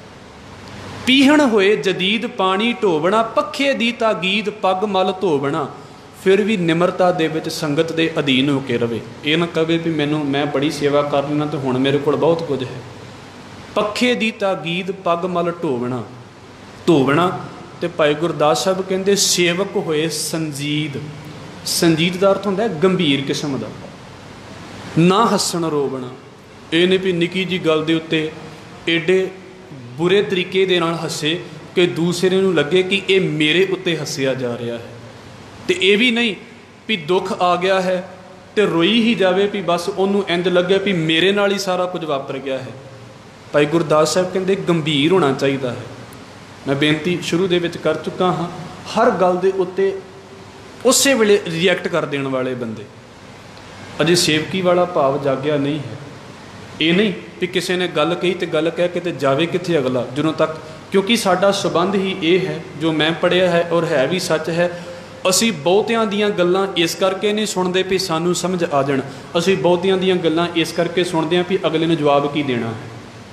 पीहण होए जदीद पानी ढोवना, पखे दी तागीद पग मल धोवना। फिर भी निमरता दे विच संगत दे अधीन होके रवे, ये ना कहे भी मैनू मैं बड़ी सेवा कर लेना तो हुण मेरे कोल बहुत कुछ है। पखे दी तागीद पग मल ढोवना, धोवना। तो भाई गुरदास साहब कहते सेवक होए संजीद। संजीद का अर्थ होंदा है गंभीर किस्म का, ना हसन रोवना। ये नहीं भी निकी जी गल दे उत्ते एडे बुरे तरीके दे नाल हसे कि दूसरे नूं लगे कि ये मेरे उत्ते हसिया जा रहा है। तो ये भी नहीं भी दुख आ गया है तो रोई ही जाए भी बस उन्होंने इंज लगे भी मेरे नाल ही सारा कुछ वापर गया है। भाई गुरदास साहब कहते गंभीर होना चाहिए है। मैं बेनती शुरू दे विच कर चुका हाँ, हर गल दे उत्ते उस वेले रिएक्ट कर देने वाले बंदे। अजे सेवकी वाला भाव जागया नहीं है। ये नहीं भी किसी ने गल कही तो गल कह के ते जावे कित्थे अगला ਜਦੋਂ तक, क्योंकि साडा संबंध ही ये है जो मैं पढ़िया है और है भी सच है। असी बहुतियां दियां गल्लां इस करके नहीं सुनते भी सानू समझ आ जाण, असी बहुतियां दियां गल्लां इस करके सुनते हैं भी अगले ने जवाब की देना है।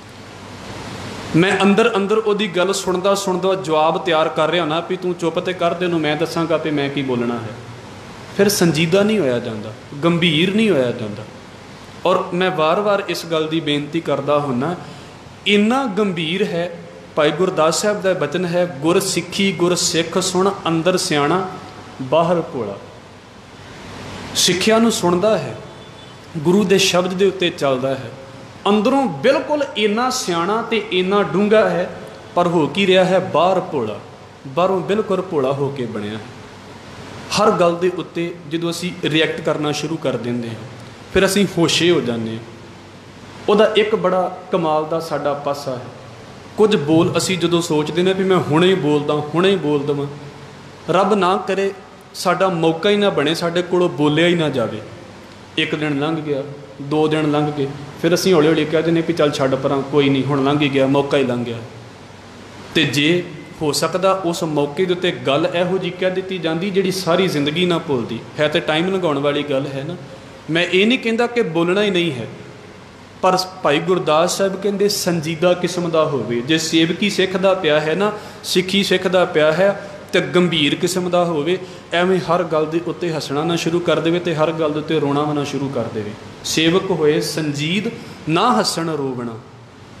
मैं अंदर अंदर उहदी गल सुनदा सुनदा जवाब तैयार कर रहा ना भी तू चुप ते कर, तेनू मैं दसांगा भी मैं की बोलना है। फिर संजीदा नहीं होया जांदा, गंभीर नहीं होया जांदा। और मैं वार वार इस गल की बेनती करता हुन्ना, इन्ना गंभीर है। भाई गुरदास साहब का बचन है, गुर सिक्खी गुर सिख सुन अंदर सियाणा बाहर भोला। सिक्ख्या नूं सुनदा है, गुरु के शब्द के उत्ते चलदा है, अंदरों बिल्कुल इन्ना सियाणा ते इन्ना डूंगा है, पर हो की रहा है बाहर भोला, बाहरों बिल्कुल भोला होके बनया है। हर गल के उत्ते जो असी रिएक्ट करना शुरू कर देंगे हैं फिर असी होशे हो जाते हैं। उहदा एक बड़ा कमाल का साडा पासा है, कुछ बोल असी जो सोचते हैं भी मैं हुणे ही बोलदा हुणे ही बोल देवां, रब ना करे साडा मौका ही ना बने, साडे कोलों बोलिया ही ना जाए। एक दिन लंघ गया, दो दिन लंघ गए, फिर असीं हौली हौली कह दें भी चल छड्ड परां, कोई नहीं हुण लंघ ही गया, मौका ही लंघ गया। तो जे हो सकता उस मौके के उत्ते गल इहो जी कह दी जाती जिहड़ी सारी जिंदगी ना भुलदी है। तो टाइम लगाउण वाली गल है ना। मैं ये नहीं कहता कि बोलना ही नहीं है, पर भाई गुरदास साहब कहते संजीदा किस्म का होवे। जे सेवकी सिख दा पिया है ना, सिक्खी सिख दा पिया है तो गंभीर किस्म का होवे। एवें हर गल दे उत्ते हसना ना शुरू कर देवे तो हर गल दे उत्ते रोना ना शुरू कर देवे। सेवक होए संजीद ना हसन रोवना,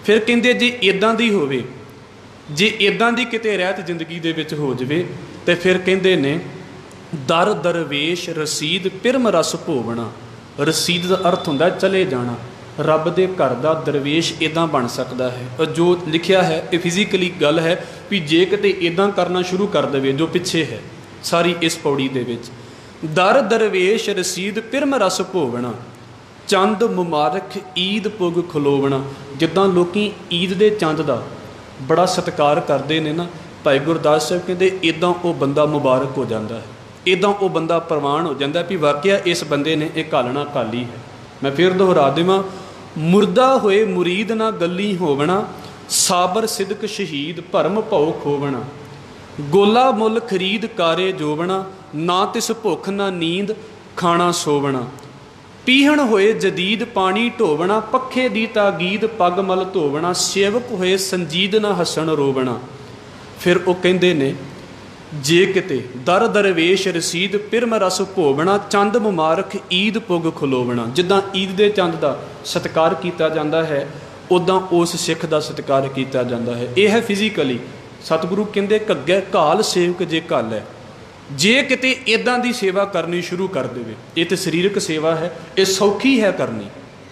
फिर कहते जे इदां दी होवे, जे इदां दी किते रहत जिंदगी दे विच हो जावे तो फिर कहते ने दर दरवेश रसीद पिरम रस भोवना। रसीद का अर्थ हुंदा चले जाना। रब दे घर दा दरवेश इदां बन सकता है। जो लिखिया है ये फिजिकली गल है भी जे किते इदां करना शुरू कर देवे जो पिछे है सारी इस पौड़ी दे विच। दर दरवेश रसीद पिरम रस भोवना, चंद मुबारक ईद पुग खलोवना। जिद्दां लोकी ईद दे चंद दा बड़ा सत्कार करते हैं ना, भाई गुरदास साहब कहते इदां वो बंदा मुबारक हो जाता है, इदां वो बंदा प्रवान हो जाता है भी वाकया इस बंदे ने एक घालना काली है। मैं फिर दोहरा देवां, मुर्दा होए मुरीद ना गली होवना, साबर सिदक शहीद भरम भौ खोवना। गोला मुल खरीद कारे जोवना, ना तिस भुख ना नींद खाना सोवना। पीहण होए जदीद पानी ढोवना, पखे दी तागीद पग मल धोवना। सेवक होए संजीद ना हसन रोवना। फिर वो कहते ने जे किते दर दरवेश रसीद पिरम रस भोवना, चंद मुबारक ईद पुग खलोवना। जिद्दां ईद दे चंद का सत्कार किया जाता है उदां उस सिख का सत्कार किया जाता है। यह है फिजिकली। सतगुरु कहते घग्गे घाल सेवक जे घल है। जे किते इदां दी सेवा करनी शुरू कर देवे, ये तो सरीरक सेवा है, ये सौखी है करनी।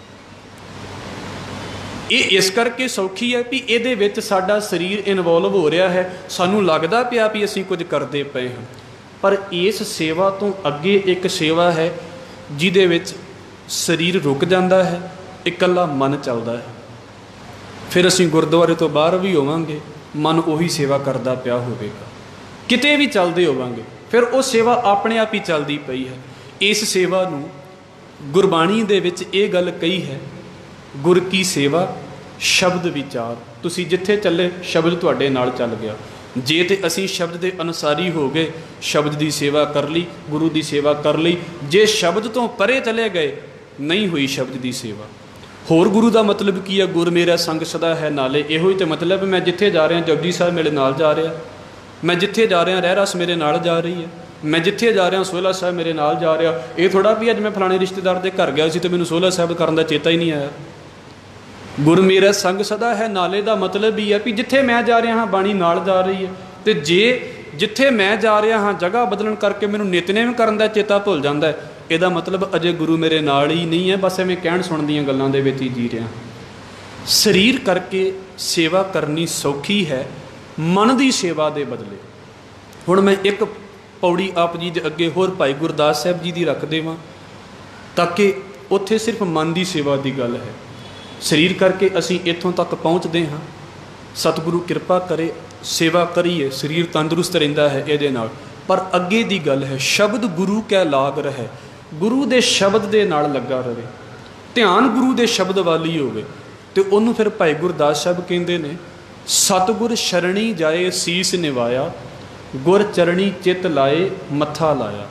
ये इस करके सौखी है भी इहदे विच साडा शरीर इनवॉल्व हो रहा है, सानू लगदा पिया भी असीं कुछ करते पे हैं। पर इस सेवा तो अगे एक सेवा है जिहदे विच शरीर रुक जाता है, इकल्ला मन चलता है। फिर असीं गुरद्वारे तो बाहर भी होवांगे, मन उही सेवा करता पिया होवेगा, किते भी चलते होवांगे, फिर वो सेवा अपने आप ही चलती पई है। इस सेवा नूं गुरबाणी दे विच ये गल कही है, गुर की सेवा शब्द विचार। तुसीं जिथे चले शब्द तुहाडे नाल चल गया। जे ते असीं शब्द के अनुसारी हो गए, शब्द की सेवा कर ली, गुरु की सेवा कर ली। जे शब्द तो परे चले गए, नहीं हुई शब्द की सेवा। होर गुरु का मतलब की है, गुर मेरा संग सदा है नाले। इहो ही तो मतलब, मैं जिथे जा रहा जपजी साहब मेरे नाल जा रहा, मैं जिथे जा रहा रहरास मेरे नाल जा रही है, मैं जिथे जा रहा सोहला साहब मेरे नाल जा रहा। ये थोड़ा भी अज मैं फलाने रिश्तेदार के घर गया सी तो मैनूं सोहला साहब करन दा चेता ही नहीं आया। गुर मेरा संग सदा है नाले का मतलब ही है भी जिथे मैं जा रहा हाँ बाणी नाल जा रही है। तो जे जिथे मैं जा रहा हाँ जगह बदलन करके मैनूं नितनेम करन दा चेता भुल जाता है, ਇਹਦਾ मतलब अजे गुरु मेरे नाल ही नहीं है, बस एवें कहण सुण दीआं गल्लां दे विच ही जी रहा। शरीर करके सेवा करनी सौखी है, मन की सेवा के बदले। हुण मैं एक पौड़ी आप जी दे अगे होर भाई गुरदास साहब जी की रख देवां ताकि उत्थे सिर्फ मन की सेवा की गल है। शरीर करके असीं इत्थों तक पहुँचते हाँ, सतगुरु कृपा करे सेवा करिए, शरीर तंदुरुस्त रहिंदा है इहदे नाल। पर अगे की गल है शब्द गुरु कै लाग रहे, गुरु के शब्द के नाल लगा रहे, ध्यान गुरु के शब्द वाल ही होवे। तो उन्होंने फिर भाई गुरदास साहब कहते ने सतगुर शरणी जाए सीस निवाया, गुर चरणी चित लाए मत्था लाया।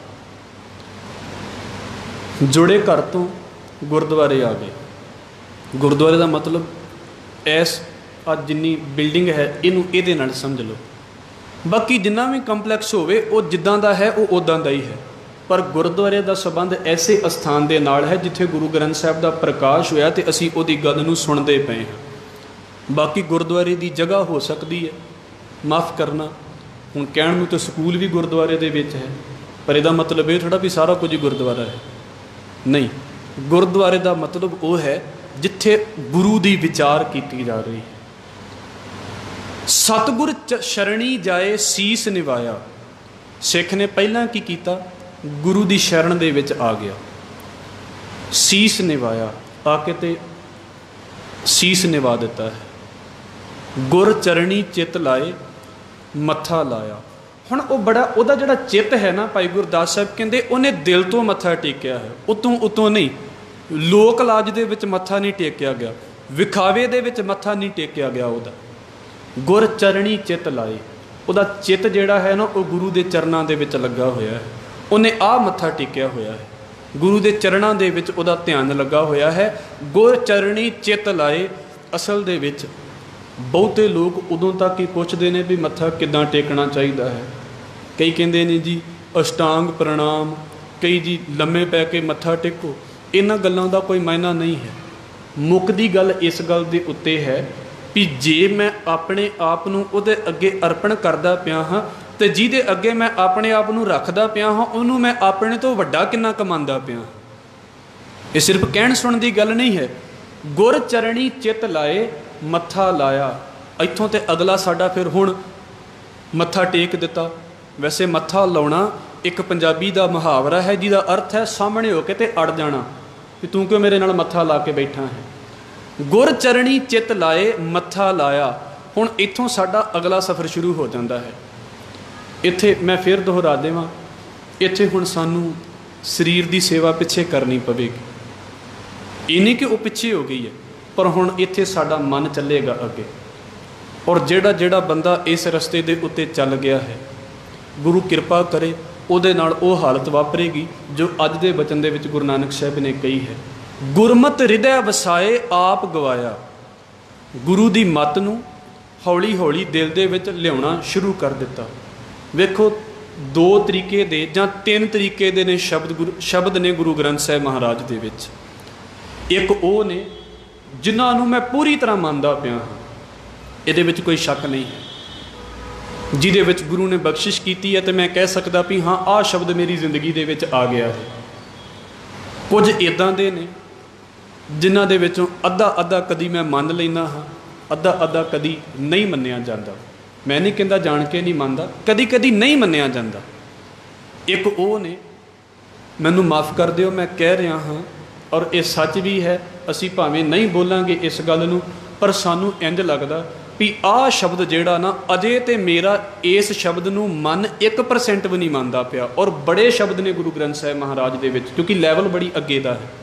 जुड़े घर तो गुरुद्वारे आ गए। गुरुद्वारे का मतलब ऐस अज जिन्नी बिल्डिंग है इनू इहदे नाल समझ लो, बाकी जिन्ना भी कंपलैक्स होवे वो जिद्दां दा है वो उदां दा ही है। पर गुरुद्वारे का संबंध ऐसे अस्थान के नाल है जिथे गुरु ग्रंथ साहब का प्रकाश होया तो असीं उहदी गल नूं सुणदे पए हां। बाकी गुरुद्वारे की जगह हो सकती है, माफ़ करना हुण कहण नूं तो स्कूल भी गुरुद्वारे दे विच है, पर इहदा मतलब ये थोड़ा भी सारा कुछ गुरुद्वारा है नहीं। गुरुद्वारे का मतलब वो है जिथे गुरु की विचार की जा रही है। सतगुर शरणी जाए सीस निवाया, सिख ने पहला की कीता, गुरु की शरण दे विच आ गया, सीस निवाया, आके ते सीस निवा दिता है। गुर चरणी चित लाए मत्था लाया। हुण वो बड़ा उहदा जिहड़ा चित है ना, भाई गुरदास साहब कहंदे उन्हें दिल तो मत्था टेकिया है, उतों उतों नहीं। लोक लाज दे विच मत्था नहीं टेकिया गया, विखावे दे विच मत्था नहीं टेकिया गया। उहदा गुर चरणी चित लाए, उहदा चित जिहड़ा है ना वो गुरु के चरणों के विच लगा होया है। उन्हें आ मत्था टेकिया होया है, गुरु के चरणों के विच उहदा ध्यान लगा होया है। गुर चरणी चित लाए, असल दे विच बहुते लोग उदों तक ही पुछते हैं भी मत्था किदां टेकना चाहिए है। कई कहते ने जी अष्टांग प्रणाम, कई जी लम्मे पै के मत्था टेको। इन्हां गल्लां दा कोई मायना नहीं है। मुकदी गल इस गल दे उत्ते है ਵੀ ਜੇ ਮੈਂ ਆਪਣੇ ਆਪ ਨੂੰ ਉਹਦੇ ਅੱਗੇ ਅਰਪਣ ਕਰਦਾ ਪਿਆ ਹਾਂ ਤੇ ਜਿਹਦੇ ਅੱਗੇ ਮੈਂ ਆਪਣੇ ਆਪ ਨੂੰ ਰੱਖਦਾ ਪਿਆ ਹਾਂ ਉਹਨੂੰ ਮੈਂ ਆਪਣੇ ਤੋਂ ਵੱਡਾ ਕਿੰਨਾ ਕਮਾਉਂਦਾ ਪਿਆ। ਇਹ ਸਿਰਫ ਕਹਿਣ ਸੁਣਨ ਦੀ ਗੱਲ ਨਹੀਂ ਹੈ। ਗੁਰ ਚਰਣੀ ਚਿੱਤ ਲਾਏ ਮੱਥਾ ਲਾਇਆ, ਇੱਥੋਂ ਤੇ ਅਗਲਾ ਸਾਡਾ ਫਿਰ ਹੁਣ ਮੱਥਾ ਟੇਕ ਦਿੱਤਾ। ਵੈਸੇ ਮੱਥਾ ਲਾਉਣਾ ਇੱਕ ਪੰਜਾਬੀ ਦਾ ਮੁਹਾਵਰਾ ਹੈ ਜਿਹਦਾ ਅਰਥ ਹੈ ਸਾਹਮਣੇ ਹੋ ਕੇ ਤੇ ਅੜ ਜਾਣਾ, ਕਿ ਤੂੰ ਕਿਉਂ ਮੇਰੇ ਨਾਲ ਮੱਥਾ ਲਾ ਕੇ ਬੈਠਾ ਹੈ। ਗੁਰ ਚਰਣੀ ਚਿੱਤ ਲਾਏ ਮੱਥਾ ਲਾਇਆ, ਹੁਣ ਇੱਥੋਂ ਸਾਡਾ ਅਗਲਾ ਸਫ਼ਰ ਸ਼ੁਰੂ ਹੋ ਜਾਂਦਾ ਹੈ। ਇੱਥੇ ਮੈਂ ਫਿਰ ਦੁਹਰਾ ਦੇਵਾਂ, ਇੱਥੇ ਹੁਣ ਸਾਨੂੰ ਸਰੀਰ ਦੀ ਸੇਵਾ ਪਿੱਛੇ ਕਰਨੀ ਪਵੇਗੀ। ਇਹ ਨਹੀਂ ਕਿ ਉਹ ਪਿੱਛੇ ਹੋ ਗਈ ਹੈ, ਪਰ ਹੁਣ ਇੱਥੇ ਸਾਡਾ ਮਨ ਚੱਲੇਗਾ ਅੱਗੇ। ਔਰ ਜਿਹੜਾ ਜਿਹੜਾ ਬੰਦਾ ਇਸ ਰਸਤੇ ਦੇ ਉੱਤੇ ਚੱਲ ਗਿਆ ਹੈ, ਗੁਰੂ ਕਿਰਪਾ ਕਰੇ ਉਹਦੇ ਨਾਲ ਉਹ ਹਾਲਤ ਵਾਪਰੇਗੀ ਜੋ ਅੱਜ ਦੇ ਬਚਨ ਦੇ ਵਿੱਚ ਗੁਰੂ ਨਾਨਕ ਸਾਹਿਬ ਨੇ ਕਹੀ ਹੈ, ਗੁਰਮਤਿ ਹਿਰਦੈ ਵਸਾਏ ਆਪ ਗਵਾਇਆ। ਗੁਰੂ ਦੀ ਮੱਤ ਨੂੰ ਹੌਲੀ ਹੌਲੀ ਦਿਲ ਦੇ ਵਿੱਚ ਲਿਆਉਣਾ ਸ਼ੁਰੂ ਕਰ ਦਿੱਤਾ। ਵੇਖੋ ਦੋ ਤਰੀਕੇ ਦੇ ਜਾਂ ਤਿੰਨ ਤਰੀਕੇ ਦੇ ਨੇ ਸ਼ਬਦ ਗੁਰੂ ਸ਼ਬਦ ਨੇ ਗੁਰੂ ਗ੍ਰੰਥ ਸਾਹਿਬ ਮਹਾਰਾਜ ਦੇ ਵਿੱਚ। ਇੱਕ ਉਹ ਨੇ ਜਿਨ੍ਹਾਂ ਨੂੰ ਮੈਂ ਪੂਰੀ ਤਰ੍ਹਾਂ ਮੰਨਦਾ ਪਿਆ ਹਾਂ, ਇਹਦੇ ਵਿੱਚ ਕੋਈ ਸ਼ੱਕ ਨਹੀਂ ਹੈ, ਜਿਹਦੇ ਵਿੱਚ ਗੁਰੂ ਨੇ ਬਖਸ਼ਿਸ਼ ਕੀਤੀ ਹੈ ਤੇ ਮੈਂ ਕਹਿ ਸਕਦਾ ਵੀ ਹਾਂ ਆਹ ਸ਼ਬਦ ਮੇਰੀ ਜ਼ਿੰਦਗੀ ਦੇ ਵਿੱਚ ਆ ਗਿਆ ਹੈ। ਕੁਝ ਇੱਦਾਂ ਦੇ ਨੇ ਜਿਨ੍ਹਾਂ ਦੇ ਵਿੱਚੋਂ ਅੱਧਾ ਅੱਧਾ ਕਦੀ ਮੈਂ ਮੰਨ ਲੈਂਦਾ ਹਾਂ, ਅੱਧਾ ਅੱਧਾ ਕਦੀ ਨਹੀਂ ਮੰਨਿਆ ਜਾਂਦਾ। ਮੈਂ ਨਹੀਂ ਕਹਿੰਦਾ ਜਾਣ ਕੇ ਨਹੀਂ ਮੰਨਦਾ, ਕਦੀ ਕਦੀ ਨਹੀਂ ਮੰਨਿਆ ਜਾਂਦਾ। ਇੱਕ ਉਹ ਨੇ, ਮੈਨੂੰ ਮਾਫ਼ ਕਰ ਦਿਓ ਮੈਂ ਕਹਿ ਰਿਹਾ ਹਾਂ ਔਰ ਇਹ ਸੱਚ ਵੀ ਹੈ, ਅਸੀਂ ਭਾਵੇਂ ਨਹੀਂ ਬੋਲਾਂਗੇ ਇਸ ਗੱਲ ਨੂੰ, ਪਰ ਸਾਨੂੰ ਇੰਝ ਲੱਗਦਾ ਵੀ ਆਹ ਸ਼ਬਦ ਜਿਹੜਾ ਨਾ ਅਜੇ ਤੇ ਮੇਰਾ ਇਸ ਸ਼ਬਦ ਨੂੰ ਮਨ ਇੱਕ ਪਰਸੈਂਟ ਵੀ ਨਹੀਂ ਮੰਨਦਾ ਪਿਆ। ਔਰ ਬੜੇ ਸ਼ਬਦ ਨੇ ਗੁਰੂ ਗ੍ਰੰਥ ਸਾਹਿਬ ਮਹਾਰਾਜ ਦੇ ਵਿੱਚ, ਕਿਉਂਕਿ ਲੈਵਲ ਬੜੀ ਅੱਗੇ ਦਾ ਹੈ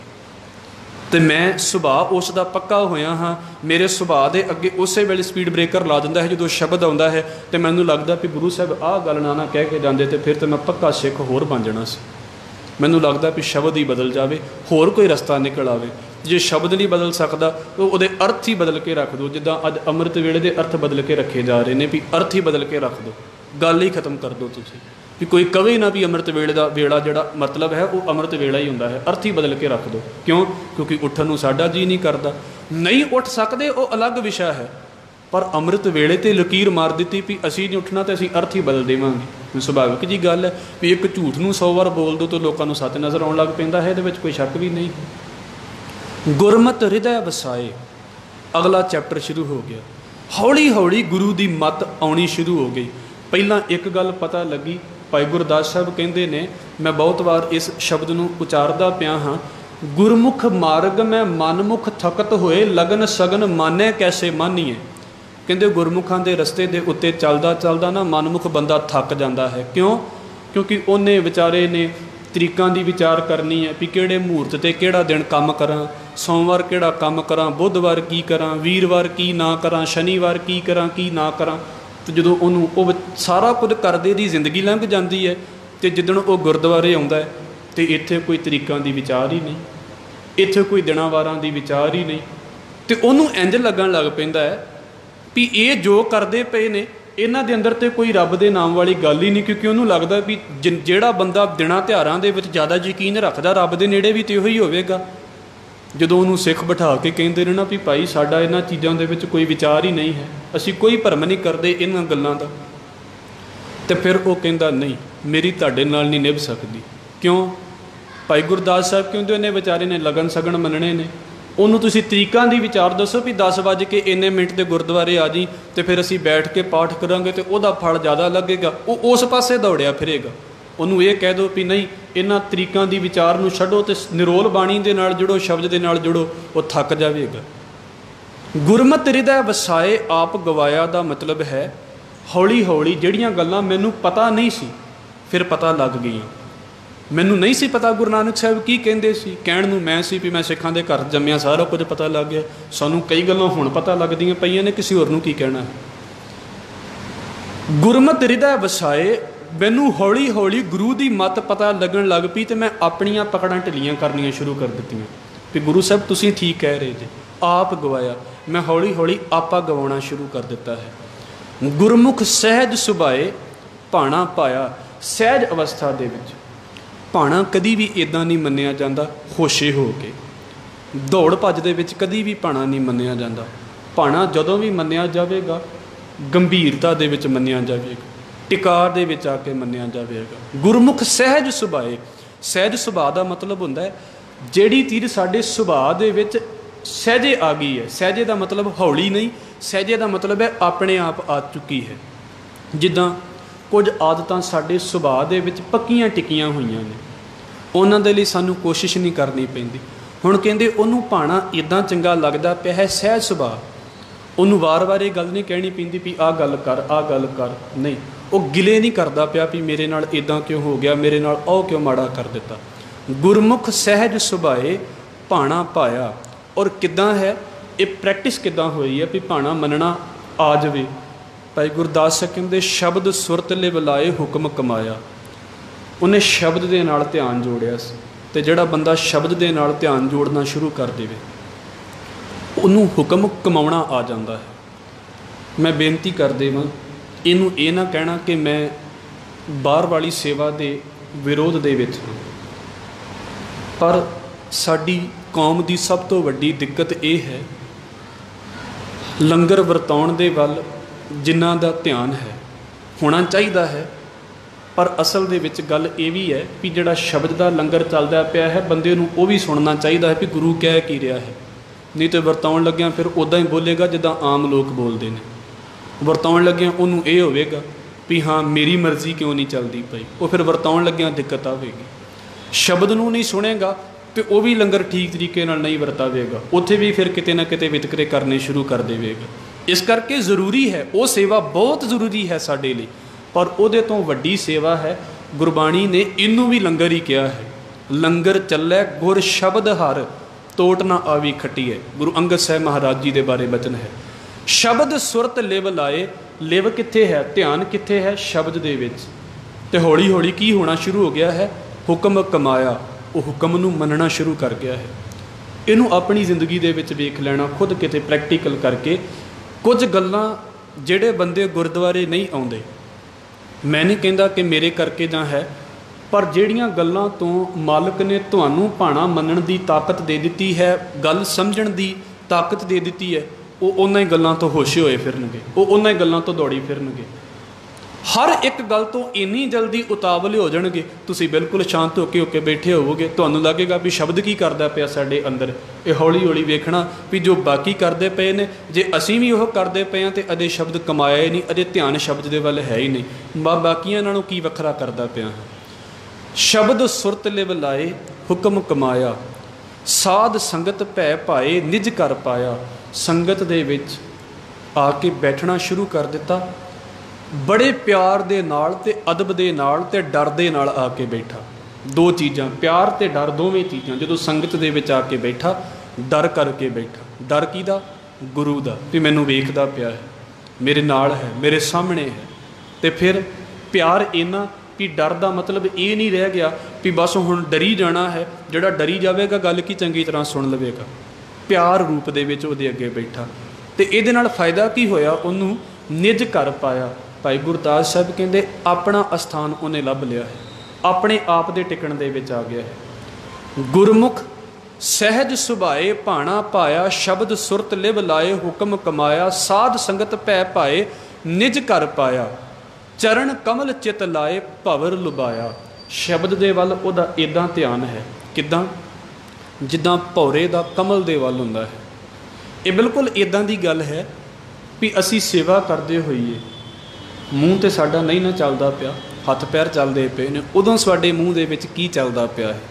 ਤੇ ਮੈਂ ਸੁਭਾਅ ਉਸ ਦਾ ਪੱਕਾ ਹੋਇਆ ਹਾਂ। ਮੇਰੇ ਸੁਭਾਅ ਦੇ ਅੱਗੇ ਉਸੇ ਵੇਲੇ ਸਪੀਡ ਬ੍ਰੇਕਰ ਲਾ ਦਿੰਦਾ ਹੈ ਜਦੋਂ ਸ਼ਬਦ ਆਉਂਦਾ ਹੈ ਤੇ ਮੈਨੂੰ ਲੱਗਦਾ ਵੀ ਗੁਰੂ ਸਾਹਿਬ ਆਹ ਗੱਲ ਨਾ ਨਾ ਕਹਿ ਕੇ ਜਾਂਦੇ ਤੇ ਫਿਰ ਤਾਂ ਮੈਂ ਪੱਕਾ ਸਿੱਖ ਹੋਰ ਬਣ ਜਾਣਾ ਸੀ। ਮੈਨੂੰ ਲੱਗਦਾ ਵੀ ਸ਼ਬਦ ਹੀ ਬਦਲ ਜਾਵੇ, ਹੋਰ ਕੋਈ ਰਸਤਾ ਨਿਕਲ ਆਵੇ। ਜੇ ਸ਼ਬਦ ਨਹੀਂ ਬਦਲ ਸਕਦਾ ਤਾਂ ਉਹਦੇ ਅਰਥ ਹੀ ਬਦਲ ਕੇ ਰੱਖ ਦਿਓ, ਜਿੱਦਾਂ ਅੱਜ ਅੰਮ੍ਰਿਤ ਵੇਲੇ ਦੇ ਅਰਥ ਬਦਲ ਕੇ ਰੱਖੇ ਜਾ ਰਹੇ ਨੇ ਵੀ ਅਰਥ ਹੀ ਬਦਲ ਕੇ ਰੱਖ ਦਿਓ, ਗੱਲ ਹੀ ਖਤਮ ਕਰ ਦਿਓ ਤੁਸੀਂ। ਵੀ ਕੋਈ ਕਵੇ ਨਾ ਵੀ ਅੰਮ੍ਰਿਤ ਵੇਲੇ ਦਾ ਵੇਲਾ ਜਿਹੜਾ ਮਤਲਬ ਹੈ ਉਹ ਅੰਮ੍ਰਿਤ ਵੇਲਾ ਹੀ ਹੁੰਦਾ ਹੈ, ਅਰਥ ਹੀ ਬਦਲ ਕੇ ਰੱਖ ਦਿਓ। ਕਿਉਂ? ਕਿਉਂਕਿ ਉੱਠਣ ਨੂੰ ਸਾਡਾ ਜੀਅ ਨਹੀਂ ਕਰਦਾ, ਨਹੀਂ ਉੱਠ ਸਕਦੇ ਉਹ ਅਲੱਗ ਵਿਸ਼ਾ ਹੈ, ਪਰ ਅੰਮ੍ਰਿਤ ਵੇਲੇ ਤੇ ਲਕੀਰ ਮਾਰ ਦਿੱਤੀ ਵੀ ਅਸੀਂ ਨਹੀਂ ਉੱਠਣਾ ਤੇ ਅਸੀਂ ਅਰਥ ਹੀ ਬਦਲ ਦੇਵਾਂਗੇ। ਸੁਭਾਵਿਕ ਜੀ ਗੱਲ ਹੈ ਵੀ ਇੱਕ ਝੂਠ ਨੂੰ ਸੌ ਵਾਰ ਬੋਲ ਦਿਓ ਤਾਂ ਲੋਕਾਂ ਨੂੰ ਸੱਚ ਨਜ਼ਰ ਆਉਣ ਲੱਗ ਪੈਂਦਾ ਹੈ, ਇਹਦੇ ਵਿੱਚ ਕੋਈ ਸ਼ੱਕ ਵੀ ਨਹੀਂ। ਗੁਰਮਤਿ ਹਿਰਦੈ ਵਸਾਏ, ਅਗਲਾ ਚੈਪਟਰ ਸ਼ੁਰੂ ਹੋ ਗਿਆ। ਹੌਲੀ ਹੌਲੀ ਗੁਰੂ ਦੀ ਮੱਤ ਆਉਣੀ ਸ਼ੁਰੂ ਹੋ ਗਈ। ਪਹਿਲਾਂ ਇੱਕ ਗੱਲ ਪਤਾ ਲੱਗੀ, ਭਾਈ ਗੁਰਦਾਸ ਸਾਹਿਬ ਕਹਿੰਦੇ ਨੇ, ਮੈਂ ਬਹੁਤ ਵਾਰ ਇਸ ਸ਼ਬਦ ਨੂੰ ਉਚਾਰਦਾ ਪਿਆ ਹਾਂ, ਗੁਰਮੁਖ ਮਾਰਗ ਮੈਂ ਮਨਮੁਖ ਥਕਤ ਹੋਏ ਲਗਨ ਸਗਨ ਮਾਨੈ ਕੈਸੇ ਮਾਨੀਏ। ਕਹਿੰਦੇ ਗੁਰਮੁਖਾਂ ਦੇ ਰਸਤੇ ਦੇ ਉੱਤੇ ਚੱਲਦਾ ਚੱਲਦਾ ਨਾ ਮਨਮੁਖ ਬੰਦਾ ਥੱਕ ਜਾਂਦਾ ਹੈ। ਕਿਉਂ? ਕਿਉਂਕਿ ਉਹਨੇ ਵਿਚਾਰੇ ਨੇ ਤਰੀਕਾਂ ਦੀ ਵਿਚਾਰ ਕਰਨੀ ਹੈ ਵੀ ਕਿਹੜੇ ਮਹੂਰਤ 'ਤੇ ਕਿਹੜਾ ਦਿਨ ਕੰਮ ਕਰਾਂ, ਸੋਮਵਾਰ ਕਿਹੜਾ ਕੰਮ ਕਰਾਂ, ਬੁੱਧਵਾਰ ਕੀ ਕਰਾਂ, ਵੀਰਵਾਰ ਕੀ ਨਾ ਕਰਾਂ, ਸ਼ਨੀਵਾਰ ਕੀ ਕਰਾਂ ਕੀ ਨਾ ਕਰਾਂ। ਅਤੇ ਜਦੋਂ ਉਹਨੂੰ ਉਹ ਸਾਰਾ ਕੁਝ ਕਰਦੇ ਦੀ ਜ਼ਿੰਦਗੀ ਲੰਘ ਜਾਂਦੀ ਹੈ ਅਤੇ ਜਿੱਦਣ ਉਹ ਗੁਰਦੁਆਰੇ ਆਉਂਦਾ ਹੈ ਅਤੇ ਇੱਥੇ ਕੋਈ ਤਰੀਕਾਂ ਦੀ ਵਿਚਾਰ ਹੀ ਨਹੀਂ, ਇੱਥੇ ਕੋਈ ਦਿਨਾਂ ਵਾਰਾਂ ਦੀ ਵਿਚਾਰ ਹੀ ਨਹੀਂ, ਅਤੇ ਉਹਨੂੰ ਇੰਝ ਲੱਗਣ ਲੱਗ ਪੈਂਦਾ ਹੈ ਵੀ ਇਹ ਜੋ ਕਰਦੇ ਪਏ ਨੇ ਇਹਨਾਂ ਦੇ ਅੰਦਰ ਤੇ ਕੋਈ ਰੱਬ ਦੇ ਨਾਮ ਵਾਲੀ ਗੱਲ ਹੀ ਨਹੀਂ। ਕਿਉਂਕਿ ਉਹਨੂੰ ਲੱਗਦਾ ਵੀ ਜ ਜਿਹੜਾ ਬੰਦਾ ਦਿਨਾਂ ਤਿਉਹਾਰਾਂ ਦੇ ਵਿੱਚ ਜ਼ਿਆਦਾ ਯਕੀਨ ਰੱਖਦਾ ਰੱਬ ਦੇ ਨੇੜੇ ਵੀ ਤੇ ਉਹੀ ਹੋਵੇਗਾ। ਜਦੋਂ ਉਹਨੂੰ ਸਿੱਖ ਬਿਠਾ ਕੇ ਕਹਿੰਦੇ ਨੇ ਨਾ ਵੀ ਭਾਈ ਸਾਡਾ ਇਹਨਾਂ ਚੀਜ਼ਾਂ ਦੇ ਵਿੱਚ ਕੋਈ ਵਿਚਾਰ ਹੀ ਨਹੀਂ ਹੈ, ਅਸੀਂ ਕੋਈ ਭਰਮ ਨਹੀਂ ਕਰਦੇ ਇਹਨਾਂ ਗੱਲਾਂ ਦਾ, ਤੇ ਫਿਰ ਉਹ ਕਹਿੰਦਾ ਨਹੀਂ ਮੇਰੀ ਤੁਹਾਡੇ ਨਾਲ ਨਹੀਂ ਨਿਭ ਸਕਦੀ। ਕਿਉਂ? ਭਾਈ ਗੁਰਦਾਸ ਸਾਹਿਬ ਕਹਿੰਦੇ ਇਹਨੇ ਵਿਚਾਰੇ ਨੇ ਲਗਨ ਸਗਨ ਮੰਨਣੇ ਨੇ, ਉਹਨੂੰ ਤੁਸੀਂ ਤਰੀਕਾਂ ਦੀ ਵਿਚਾਰ ਦੱਸੋ ਵੀ ਦਸ ਵੱਜ ਕੇ ਇੰਨੇ ਮਿੰਟ ਦੇ ਗੁਰਦੁਆਰੇ ਆ ਜੀ ਅਤੇ ਫਿਰ ਅਸੀਂ ਬੈਠ ਕੇ ਪਾਠ ਕਰਾਂਗੇ ਅਤੇ ਉਹਦਾ ਫਲ ਜ਼ਿਆਦਾ ਲੱਗੇਗਾ, ਉਹ ਉਸ ਪਾਸੇ ਦੌੜਿਆ ਫਿਰੇਗਾ। ਉਹਨੂੰ ਇਹ ਕਹਿ ਦਿਓ ਵੀ ਨਹੀਂ ਇਹਨਾਂ ਤਰੀਕਾਂ ਦੀ ਵਿਚਾਰ ਨੂੰ ਛੱਡੋ ਅਤੇ ਨਿਰੋਲ ਬਾਣੀ ਦੇ ਨਾਲ ਜੁੜੋ, ਸ਼ਬਦ ਦੇ ਨਾਲ ਜੁੜੋ, ਉਹ ਥੱਕ ਜਾਵੇਗਾ। ਗੁਰਮਤਿ ਹਿਰਦੈ ਵਸਾਏ ਆਪ ਗਵਾਇਆ ਦਾ ਮਤਲਬ ਹੈ ਹੌਲੀ ਹੌਲੀ ਜਿਹੜੀਆਂ ਗੱਲਾਂ ਮੈਨੂੰ ਪਤਾ ਨਹੀਂ ਸੀ ਫਿਰ ਪਤਾ ਲੱਗ ਗਈਆਂ। ਮੈਨੂੰ ਨਹੀਂ ਸੀ ਪਤਾ ਗੁਰੂ ਨਾਨਕ ਸਾਹਿਬ ਕੀ ਕਹਿੰਦੇ ਸੀ, ਕਹਿਣ ਨੂੰ ਮੈਂ ਸੀ ਵੀ ਮੈਂ ਸਿੱਖਾਂ ਦੇ ਘਰ ਜੰਮਿਆ, ਸਾਰਾ ਕੁਝ ਪਤਾ ਲੱਗ ਗਿਆ। ਸਾਨੂੰ ਕਈ ਗੱਲਾਂ ਹੁਣ ਪਤਾ ਲੱਗਦੀਆਂ ਪਈਆਂ ਨੇ ਕਿਸੇ ਹੋਰ ਨੂੰ ਕੀ ਕਹਿਣਾ ਹੈ। ਗੁਰਮਤਿ ਹਿਰਦੈ ਵਸਾਏ, ਮੈਨੂੰ ਹੌਲੀ ਹੌਲੀ ਗੁਰੂ ਦੀ ਮੱਤ ਪਤਾ ਲੱਗਣ ਲੱਗ ਪਈ ਅਤੇ ਮੈਂ ਆਪਣੀਆਂ ਪਕੜਾਂ ਢਿੱਲੀਆਂ ਕਰਨੀਆਂ ਸ਼ੁਰੂ ਕਰ ਦਿੱਤੀਆਂ ਵੀ ਗੁਰੂ ਸਾਹਿਬ ਤੁਸੀਂ ਠੀਕ ਕਹਿ ਰਹੇ ਜੇ, ਆਪ ਗਵਾਇਆ। ਮੈਂ ਹੌਲੀ ਹੌਲੀ ਆਪਾ ਗਵਾਉਣਾ ਸ਼ੁਰੂ ਕਰ ਦਿੱਤਾ ਹੈ। ਗੁਰਮੁਖ ਸਹਿਜ ਸੁਭਾਏ ਭਾਣਾ ਪਾਇਆ, ਸਹਿਜ ਅਵਸਥਾ ਦੇ ਵਿੱਚ ਭਾਣਾ ਕਦੀ ਵੀ ਇੱਦਾਂ ਨਹੀਂ ਮੰਨਿਆ ਜਾਂਦਾ ਹੋਸ਼ੇ ਹੋ ਕੇ, ਦੌੜ ਭੱਜ ਦੇ ਵਿੱਚ ਕਦੀ ਵੀ ਭਾਣਾ ਨਹੀਂ ਮੰਨਿਆ ਜਾਂਦਾ। ਭਾਣਾ ਜਦੋਂ ਵੀ ਮੰਨਿਆ ਜਾਵੇਗਾ ਗੰਭੀਰਤਾ ਦੇ ਵਿੱਚ ਮੰਨਿਆ ਜਾਵੇਗਾ, ਟਿਕਾਰ ਦੇ ਵਿੱਚ ਆ ਕੇ ਮੰਨਿਆ ਜਾਵੇਗਾ। ਗੁਰਮੁਖ ਸਹਿਜ ਸੁਭਾਏ, ਸਹਿਜ ਸੁਭਾਅ ਦਾ ਮਤਲਬ ਹੁੰਦਾ ਹੈ ਜਿਹੜੀ ਚੀਜ਼ ਸਾਡੇ ਸੁਭਾਅ ਦੇ ਵਿੱਚ ਸਹਿਜੇ ਆ ਗਈ ਹੈ। ਸਹਿਜੇ ਦਾ ਮਤਲਬ ਹੌਲੀ ਨਹੀਂ, ਸਹਿਜੇ ਦਾ ਮਤਲਬ ਹੈ ਆਪਣੇ ਆਪ ਆ ਚੁੱਕੀ ਹੈ। ਜਿੱਦਾਂ ਕੁਝ ਆਦਤਾਂ ਸਾਡੇ ਸੁਭਾਅ ਦੇ ਵਿੱਚ ਪੱਕੀਆਂ ਟਿਕੀਆਂ ਹੋਈਆਂ ਨੇ, ਉਹਨਾਂ ਦੇ ਲਈ ਸਾਨੂੰ ਕੋਸ਼ਿਸ਼ ਨਹੀਂ ਕਰਨੀ ਪੈਂਦੀ। ਹੁਣ ਕਹਿੰਦੇ ਉਹਨੂੰ ਭਾਣਾ ਇੱਦਾਂ ਚੰਗਾ ਲੱਗਦਾ ਪਿਆ ਹੈ, ਸਹਿਜ ਸੁਭਾਅ, ਉਹਨੂੰ ਵਾਰ-ਵਾਰ ਇਹ ਗੱਲ ਨਹੀਂ ਕਹਿਣੀ ਪੈਂਦੀ ਵੀ ਆਹ ਗੱਲ ਕਰ, ਆਹ ਗੱਲ ਕਰ, ਨਹੀਂ, ਉਹ ਗਿਲੇ ਨਹੀਂ ਕਰਦਾ ਪਿਆ ਵੀ ਮੇਰੇ ਨਾਲ ਇੱਦਾਂ ਕਿਉਂ ਹੋ ਗਿਆ, ਮੇਰੇ ਨਾਲ ਉਹ ਕਿਉਂ ਮਾੜਾ ਕਰ ਦਿੱਤਾ। ਗੁਰਮੁਖ ਸਹਿਜ ਸੁਭਾਏ ਭਾਣਾ ਪਾਇਆ। ਔਰ ਕਿੱਦਾਂ ਹੈ ਇਹ ਪ੍ਰੈਕਟਿਸ, ਕਿੱਦਾਂ ਹੋਈ ਹੈ ਵੀ ਭਾਣਾ ਮੰਨਣਾ ਆ ਜਾਵੇ। ਭਾਈ ਗੁਰਦਾਸ ਸਾਹਿਬ ਕਹਿੰਦੇ ਸ਼ਬਦ ਸੁਰਤ ਲਿਵ ਲਾਏ ਹੁਕਮ ਕਮਾਇਆ। ਉਹਨੇ ਸ਼ਬਦ ਦੇ ਨਾਲ ਧਿਆਨ ਜੋੜਿਆ ਸੀ, ਅਤੇ ਜਿਹੜਾ ਬੰਦਾ ਸ਼ਬਦ ਦੇ ਨਾਲ ਧਿਆਨ ਜੋੜਨਾ ਸ਼ੁਰੂ ਕਰ ਦੇਵੇ ਉਹਨੂੰ ਹੁਕਮ ਕਮਾਉਣਾ ਆ ਜਾਂਦਾ ਹੈ। ਮੈਂ ਬੇਨਤੀ ਕਰ ਦੇਵਾਂ, ਇਹਨੂੰ ਇਹ ਨਾ ਕਹਿਣਾ ਕਿ ਮੈਂ ਬਾਹਰ ਵਾਲੀ ਸੇਵਾ ਦੇ ਵਿਰੋਧ ਦੇ ਵਿੱਚ ਹਾਂ, ਪਰ ਸਾਡੀ ਕੌਮ ਦੀ ਸਭ ਤੋਂ ਵੱਡੀ ਦਿੱਕਤ ਇਹ ਹੈ ਲੰਗਰ ਵਰਤਾਉਣ ਦੇ ਵੱਲ ਜਿਨ੍ਹਾਂ ਦਾ ਧਿਆਨ ਹੈ, ਹੋਣਾ ਚਾਹੀਦਾ ਹੈ, ਪਰ ਅਸਲ ਦੇ ਵਿੱਚ ਗੱਲ ਇਹ ਵੀ ਹੈ ਵੀ ਜਿਹੜਾ ਸ਼ਬਦ ਦਾ ਲੰਗਰ ਚੱਲਦਾ ਪਿਆ ਹੈ ਬੰਦੇ ਨੂੰ ਉਹ ਵੀ ਸੁਣਨਾ ਚਾਹੀਦਾ ਹੈ ਵੀ ਗੁਰੂ ਕਹਿ ਕੀ ਰਿਹਾ ਹੈ। ਨਹੀਂ ਤਾਂ ਵਰਤਾਉਣ ਲੱਗਿਆਂ ਫਿਰ ਉੱਦਾਂ ਹੀ ਬੋਲੇਗਾ ਜਿੱਦਾਂ ਆਮ ਲੋਕ ਬੋਲਦੇ ਨੇ। ਵਰਤਾਉਣ ਲੱਗਿਆਂ ਉਹਨੂੰ ਇਹ ਹੋਵੇਗਾ ਵੀ ਹਾਂ ਮੇਰੀ ਮਰਜ਼ੀ ਕਿਉਂ ਨਹੀਂ ਚੱਲਦੀ ਪਈ, ਉਹ ਫਿਰ ਵਰਤਾਉਣ ਲੱਗਿਆਂ ਦਿੱਕਤ ਆਵੇਗੀ। ਸ਼ਬਦ ਨੂੰ ਨਹੀਂ ਸੁਣੇਗਾ ਅਤੇ ਉਹ ਵੀ ਲੰਗਰ ਠੀਕ ਤਰੀਕੇ ਨਾਲ ਨਹੀਂ ਵਰਤਾਵੇਗਾ, ਉੱਥੇ ਵੀ ਫਿਰ ਕਿਤੇ ਨਾ ਕਿਤੇ ਵਿਤਕਰੇ ਕਰਨੇ ਸ਼ੁਰੂ ਕਰ ਦੇਵੇਗਾ। ਇਸ ਕਰਕੇ ਜ਼ਰੂਰੀ ਹੈ, ਉਹ ਸੇਵਾ ਬਹੁਤ ਜ਼ਰੂਰੀ ਹੈ ਸਾਡੇ ਲਈ, ਪਰ ਉਹਦੇ ਤੋਂ ਵੱਡੀ ਸੇਵਾ ਹੈ ਗੁਰਬਾਣੀ ਨੇ ਇਹਨੂੰ ਵੀ ਲੰਗਰ ਹੀ ਕਿਹਾ ਹੈ। ਲੰਗਰ ਚੱਲੈ ਗੁਰ ਸ਼ਬਦ ਹਰ ਤੋਟ ਨਾ ਆਵੀ ਖੱਟੀਏ। ਗੁਰੂ ਅੰਗਦ ਸਾਹਿਬ ਮਹਾਰਾਜ ਜੀ ਦੇ ਬਾਰੇ ਬਚਨ ਹੈ। ਸ਼ਬਦ ਸੁਰਤ ਲਿਵ ਲਾਏ, ਲਿਵ ਕਿੱਥੇ ਹੈ, ਧਿਆਨ ਕਿੱਥੇ ਹੈ, ਸ਼ਬਦ ਦੇ ਵਿੱਚ। ਅਤੇ ਹੌਲੀ ਹੌਲੀ ਕੀ ਹੋਣਾ ਸ਼ੁਰੂ ਹੋ ਗਿਆ ਹੈ, ਹੁਕਮ ਕਮਾਇਆ, ਉਹ ਹੁਕਮ ਨੂੰ ਮੰਨਣਾ ਸ਼ੁਰੂ ਕਰ ਗਿਆ ਹੈ। ਇਹਨੂੰ ਆਪਣੀ ਜ਼ਿੰਦਗੀ ਦੇ ਵਿੱਚ ਵੇਖ ਲੈਣਾ, ਖੁਦ ਕਿਤੇ ਪ੍ਰੈਕਟੀਕਲ ਕਰਕੇ। ਕੁਝ ਗੱਲਾਂ ਜਿਹੜੇ ਬੰਦੇ ਗੁਰਦੁਆਰੇ ਨਹੀਂ ਆਉਂਦੇ, ਮੈਂ ਨਹੀਂ ਕਹਿੰਦਾ ਕਿ ਮੇਰੇ ਕਰਕੇ ਜਾਂ ਹੈ, ਪਰ ਜਿਹੜੀਆਂ ਗੱਲਾਂ ਤੋਂ ਮਾਲਕ ਨੇ ਤੁਹਾਨੂੰ ਭਾਣਾ ਮੰਨਣ ਦੀ ਤਾਕਤ ਦੇ ਦਿੱਤੀ ਹੈ, ਗੱਲ ਸਮਝਣ ਦੀ ਤਾਕਤ ਦੇ ਦਿੱਤੀ ਹੈ, ਉਹ ਉਹਨਾਂ ਹੀ ਗੱਲਾਂ ਤੋਂ ਹੋਸ਼ੇ ਹੋਏ ਫਿਰਨਗੇ, ਉਹ ਉਹਨਾਂ ਹੀ ਗੱਲਾਂ ਤੋਂ ਦੌੜੀ ਫਿਰਨਗੇ। ਹਰ ਇੱਕ ਗੱਲ ਤੋਂ ਇੰਨੀ ਜਲਦੀ ਉਤਾਵਲੇ ਹੋ ਜਾਣਗੇ, ਤੁਸੀਂ ਬਿਲਕੁਲ ਸ਼ਾਂਤ ਹੋ ਕੇ ਹੋ ਕੇ ਬੈਠੇ ਹੋਵੋਗੇ, ਤੁਹਾਨੂੰ ਲੱਗੇਗਾ ਵੀ ਸ਼ਬਦ ਕੀ ਕਰਦਾ ਪਿਆ ਸਾਡੇ ਅੰਦਰ। ਇਹ ਹੌਲੀ ਹੌਲੀ ਵੇਖਣਾ ਵੀ ਜੋ ਬਾਕੀ ਕਰਦੇ ਪਏ ਨੇ, ਜੇ ਅਸੀਂ ਵੀ ਉਹ ਕਰਦੇ ਪਏ ਹਾਂ ਤਾਂ ਅਜੇ ਸ਼ਬਦ ਕਮਾਇਆ ਹੀ ਨਹੀਂ, ਅਜੇ ਧਿਆਨ ਸ਼ਬਦ ਦੇ ਵੱਲ ਹੈ ਹੀ ਨਹੀਂ, ਬਾ ਬਾਕੀਆਂ ਨਾਲੋਂ ਕੀ ਵੱਖਰਾ ਕਰਦਾ ਪਿਆ ਹਾਂ। ਸ਼ਬਦ ਸੁਰਤ ਲਿਵ ਲਾਏ ਹੁਕਮ ਕਮਾਇਆ, ਸਾਧ ਸੰਗਤ ਭੈ ਭਾਏ ਨਿਜ ਕਰ ਪਾਇਆ। ਸੰਗਤ ਦੇ ਵਿੱਚ ਆ ਕੇ ਬੈਠਣਾ ਸ਼ੁਰੂ ਕਰ ਦਿੱਤਾ, ਬੜੇ ਪਿਆਰ ਦੇ ਨਾਲ ਅਤੇ ਅਦਬ ਦੇ ਨਾਲ ਅਤੇ ਡਰ ਦੇ ਨਾਲ ਆ ਕੇ ਬੈਠਾ। ਦੋ ਚੀਜ਼ਾਂ, ਪਿਆਰ ਅਤੇ ਡਰ, ਦੋਵੇਂ ਚੀਜ਼ਾਂ। ਜਦੋਂ ਸੰਗਤ ਦੇ ਵਿੱਚ ਆ ਕੇ ਬੈਠਾ, ਡਰ ਕਰਕੇ ਬੈਠਾ। ਡਰ ਕਿਹਦਾ? ਗੁਰੂ ਦਾ, ਵੀ ਮੈਨੂੰ ਵੇਖਦਾ ਪਿਆ ਹੈ, ਮੇਰੇ ਨਾਲ ਹੈ, ਮੇਰੇ ਸਾਹਮਣੇ ਹੈ। ਅਤੇ ਫਿਰ ਪਿਆਰ ਇੰਨਾ ਵੀ ਡਰ ਦਾ ਮਤਲਬ ਇਹ ਨਹੀਂ ਰਹਿ ਗਿਆ ਵੀ ਬਸ ਹੁਣ ਡਰੀ ਜਾਣਾ ਹੈ, ਜਿਹੜਾ ਡਰੀ ਜਾਵੇਗਾ ਗੱਲ ਕੀ ਚੰਗੀ ਤਰ੍ਹਾਂ ਸੁਣ ਲਵੇਗਾ। ਪਿਆਰ ਰੂਪ ਦੇ ਵਿੱਚ ਉਹਦੇ ਅੱਗੇ ਬੈਠਾ, ਅਤੇ ਇਹਦੇ ਨਾਲ ਫਾਇਦਾ ਕੀ ਹੋਇਆ, ਉਹਨੂੰ ਨਿਜ ਕਰ ਪਾਇਆ। ਭਾਈ ਗੁਰਦਾਸ ਸਾਹਿਬ ਕਹਿੰਦੇ ਆਪਣਾ ਅਸਥਾਨ ਉਹਨੇ ਲੱਭ ਲਿਆ ਹੈ, ਆਪਣੇ ਆਪ ਦੇ ਟਿਕਣ ਦੇ ਵਿੱਚ ਆ ਗਿਆ ਹੈ। ਗੁਰਮੁਖ ਸਹਿਜ ਸੁਭਾਏ ਭਾਣਾ ਪਾਇਆ, ਸ਼ਬਦ ਸੁਰਤ ਲਿਵ ਲਾਏ ਹੁਕਮ ਕਮਾਇਆ। ਸਾਧ ਸੰਗਤ ਭੈ ਭਾਏ ਨਿਜ ਕਰ ਪਾਇਆ, ਚਰਨ ਕਮਲ ਚਿਤ ਲਾਏ ਭਵਰ ਲੁਬਾਇਆ। ਸ਼ਬਦ ਦੇ ਵੱਲ ਉਹਦਾ ਇੱਦਾਂ ਧਿਆਨ ਹੈ, ਕਿੱਦਾਂ? ਜਿੱਦਾਂ ਭੌਰੇ ਦਾ ਕਮਲ ਦੇ ਵੱਲ ਹੁੰਦਾ ਹੈ। ਇਹ ਬਿਲਕੁਲ ਇੱਦਾਂ ਦੀ ਗੱਲ ਹੈ ਵੀ ਅਸੀਂ ਸੇਵਾ ਕਰਦੇ ਹੋਈਏ, ਮੂੰਹ ਤਾਂ ਸਾਡਾ ਨਹੀਂ ਨਾ ਚੱਲਦਾ ਪਿਆ, ਹੱਥ ਪੈਰ ਚੱਲਦੇ ਪਏ ਨੇ, ਉਦੋਂ ਸਾਡੇ ਮੂੰਹ ਦੇ ਵਿੱਚ ਕੀ ਚੱਲਦਾ ਪਿਆ ਹੈ?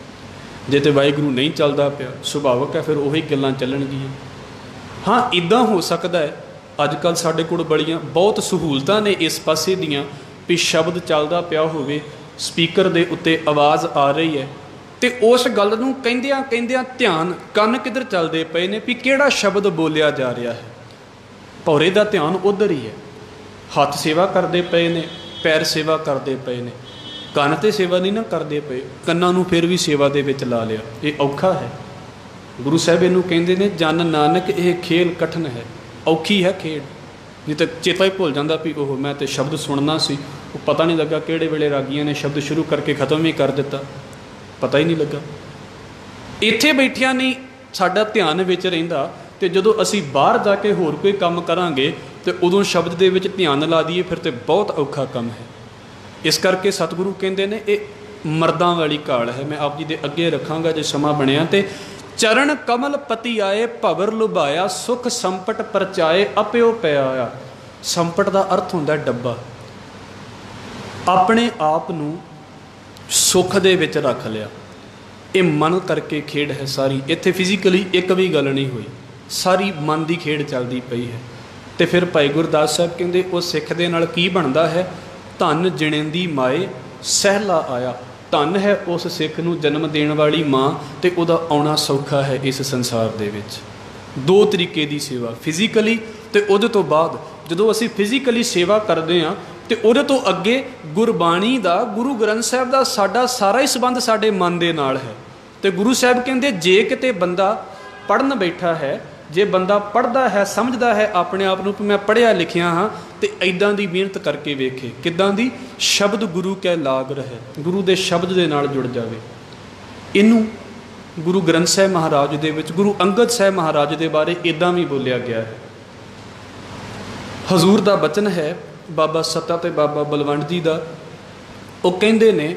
ਜੇ ਤਾਂ ਵਾਹਿਗੁਰੂ ਨਹੀਂ ਚੱਲਦਾ ਪਿਆ, ਸੁਭਾਵਕ ਹੈ ਫਿਰ ਉਹੀ ਗੱਲਾਂ ਚੱਲਣਗੀਆਂ। ਹਾਂ, ਇੱਦਾਂ ਹੋ ਸਕਦਾ ਹੈ, ਅੱਜ ਕੱਲ੍ਹ ਸਾਡੇ ਕੋਲ ਬੜੀਆਂ ਬਹੁਤ ਸਹੂਲਤਾਂ ਨੇ ਇਸ ਪਾਸੇ ਦੀਆਂ ਵੀ ਸ਼ਬਦ ਚੱਲਦਾ ਪਿਆ ਹੋਵੇ, ਸਪੀਕਰ ਦੇ ਉੱਤੇ ਆਵਾਜ਼ ਆ ਰਹੀ ਹੈ, ਅਤੇ ਉਸ ਗੱਲ ਨੂੰ ਕਹਿੰਦਿਆਂ ਕਹਿੰਦਿਆਂ ਧਿਆਨ ਕੰਨ ਕਿੱਧਰ ਚੱਲਦੇ ਪਏ ਨੇ ਵੀ ਕਿਹੜਾ ਸ਼ਬਦ ਬੋਲਿਆ ਜਾ ਰਿਹਾ ਹੈ। ਭੌਰੇ ਦਾ ਧਿਆਨ ਉੱਧਰ ਹੀ ਹੈ। ਹੱਥ ਸੇਵਾ ਕਰਦੇ ਪਏ ਨੇ, ਪੈਰ ਸੇਵਾ ਕਰਦੇ ਪਏ ਨੇ, ਕੰਨ 'ਤੇ ਸੇਵਾ ਨਹੀਂ ਨਾ ਕਰਦੇ ਪਏ, ਕੰਨਾਂ ਨੂੰ ਫਿਰ ਵੀ ਸੇਵਾ ਦੇ ਵਿੱਚ ਲਾ ਲਿਆ। ਇਹ ਔਖਾ ਹੈ। ਗੁਰੂ ਸਾਹਿਬ ਇਹਨੂੰ ਕਹਿੰਦੇ ਨੇ ਜਨ ਨਾਨਕ ਇਹ ਖੇਲ ਕਠਨ ਹੈ, ਔਖੀ ਹੈ ਖੇਡ। ਨਹੀਂ ਤਾਂ ਚੇਤਾ ਹੀ ਭੁੱਲ ਜਾਂਦਾ ਵੀ ਉਹ ਮੈਂ ਤਾਂ ਸ਼ਬਦ ਸੁਣਨਾ ਸੀ, ਉਹ ਪਤਾ ਨਹੀਂ ਲੱਗਾ ਕਿਹੜੇ ਵੇਲੇ ਰਾਗੀਆਂ ਨੇ ਸ਼ਬਦ ਸ਼ੁਰੂ ਕਰਕੇ ਖ਼ਤਮ ਵੀ ਕਰ ਦਿੱਤਾ, ਪਤਾ ਹੀ ਨਹੀਂ ਲੱਗਾ। ਇੱਥੇ ਬੈਠਿਆਂ ਨਹੀਂ ਸਾਡਾ ਧਿਆਨ ਵਿੱਚ ਰਹਿੰਦਾ ਤੇ ਜਦੋਂ ਅਸੀਂ ਬਾਹਰ ਜਾ ਕੇ ਹੋਰ ਕੋਈ ਕੰਮ ਕਰਾਂਗੇ ਤੇ ਉਦੋਂ ਸ਼ਬਦ ਦੇ ਵਿੱਚ ਧਿਆਨ ਲਾ ਦਈਏ ਫਿਰ ਤੇ ਬਹੁਤ ਔਖਾ ਕੰਮ ਹੈ। ਇਸ ਕਰਕੇ ਸਤਿਗੁਰੂ ਕਹਿੰਦੇ ਨੇ ਇਹ ਮਰਦਾਂ ਵਾਲੀ ਕਾਲ ਹੈ। ਮੈਂ ਆਪ ਜੀ ਦੇ ਅੱਗੇ ਰੱਖਾਂਗਾ ਜੇ ਸਮਾਂ ਬਣਿਆ। ਤੇ ਚਰਨ ਕਮਲ ਪਤੀ ਆਏ ਭਵਰ ਲੁਭਾਇਆ ਸੁਖ ਸੰਪਟ ਪਰਚਾਏ ਅਪਿਓ ਪਿਆਇਆ। ਸੰਪਟ ਦਾ ਅਰਥ ਹੁੰਦਾ ਡੱਬਾ। ਆਪਣੇ ਆਪ ਨੂੰ ਸੁੱਖ ਦੇ ਵਿੱਚ ਰੱਖ ਲਿਆ। ਇਹ ਮਨ ਕਰਕੇ ਖੇਡ ਹੈ ਸਾਰੀ। ਇੱਥੇ ਫਿਜ਼ੀਕਲੀ ਇੱਕ ਵੀ ਗੱਲ ਨਹੀਂ ਹੋਈ, ਸਾਰੀ ਮਨ ਦੀ ਖੇਡ ਚੱਲਦੀ ਪਈ ਹੈ। ਤੇ ਫਿਰ ਭਾਈ ਗੁਰਦਾਸ ਸਾਹਿਬ ਕਹਿੰਦੇ ਉਹ ਸਿੱਖ ਦੇ ਨਾਲ ਕੀ ਬਣਦਾ ਹੈ? ਧਨ ਜਿਣੇਂਦੀ ਮਾਏ ਸਹਿਲਾ ਆਇਆ। ਧਨ ਹੈ ਉਸ ਸਿੱਖ ਨੂੰ ਜਨਮ ਦੇਣ ਵਾਲੀ ਮਾਂ ਤੇ ਉਹਦਾ ਆਉਣਾ ਸੌਖਾ ਹੈ ਇਸ ਸੰਸਾਰ ਦੇ ਵਿੱਚ। ਦੋ ਤਰੀਕੇ ਦੀ ਸੇਵਾ, ਫਿਜ਼ੀਕਲੀ ਤੇ ਉਹਦੇ ਤੋਂ ਬਾਅਦ ਜਦੋਂ ਅਸੀਂ ਫਿਜ਼ੀਕਲੀ ਸੇਵਾ ਕਰਦੇ ਹਾਂ ਤੇ ਉਹਦੇ ਤੋਂ ਅੱਗੇ ਗੁਰਬਾਣੀ ਦਾ, ਗੁਰੂ ਗ੍ਰੰਥ ਸਾਹਿਬ ਦਾ ਸਾਡਾ ਸਾਰਾ ਹੀ ਸੰਬੰਧ ਸਾਡੇ ਮਨ ਦੇ ਨਾਲ ਹੈ। ਤੇ ਗੁਰੂ ਸਾਹਿਬ ਕਹਿੰਦੇ ਜੇ ਕਿਤੇ ਬੰਦਾ ਪੜ੍ਹਨ ਬੈਠਾ ਹੈ, ਜੇ ਬੰਦਾ ਪੜ੍ਹਦਾ ਹੈ, ਸਮਝਦਾ ਹੈ ਆਪਣੇ ਆਪ ਨੂੰ ਵੀ ਮੈਂ ਪੜ੍ਹਿਆ ਲਿਖਿਆ ਹਾਂ, ਤੇ ਇੱਦਾਂ ਦੀ ਮਿਹਨਤ ਕਰਕੇ ਵੇਖੇ ਕਿੱਦਾਂ ਦੀ। ਸ਼ਬਦ ਗੁਰੂ ਕੈ ਲਾਗ ਰਹੇ, ਗੁਰੂ ਦੇ ਸ਼ਬਦ ਦੇ ਨਾਲ ਜੁੜ ਜਾਵੇ। ਇਹਨੂੰ ਗੁਰੂ ਗ੍ਰੰਥ ਸਾਹਿਬ ਮਹਾਰਾਜ ਦੇ ਵਿੱਚ ਗੁਰੂ ਅੰਗਦ ਸਾਹਿਬ ਮਹਾਰਾਜ ਦੇ ਬਾਰੇ ਇੱਦਾਂ ਵੀ ਬੋਲਿਆ ਗਿਆ ਹੈ। ਹਜ਼ੂਰ ਦਾ ਬਚਨ ਹੈ ਬਾਬਾ ਸੱਤਾ ਤੇ ਬਾਬਾ ਬਲਵੰਡ ਜੀ ਦਾ। ਉਹ ਕਹਿੰਦੇ ਨੇ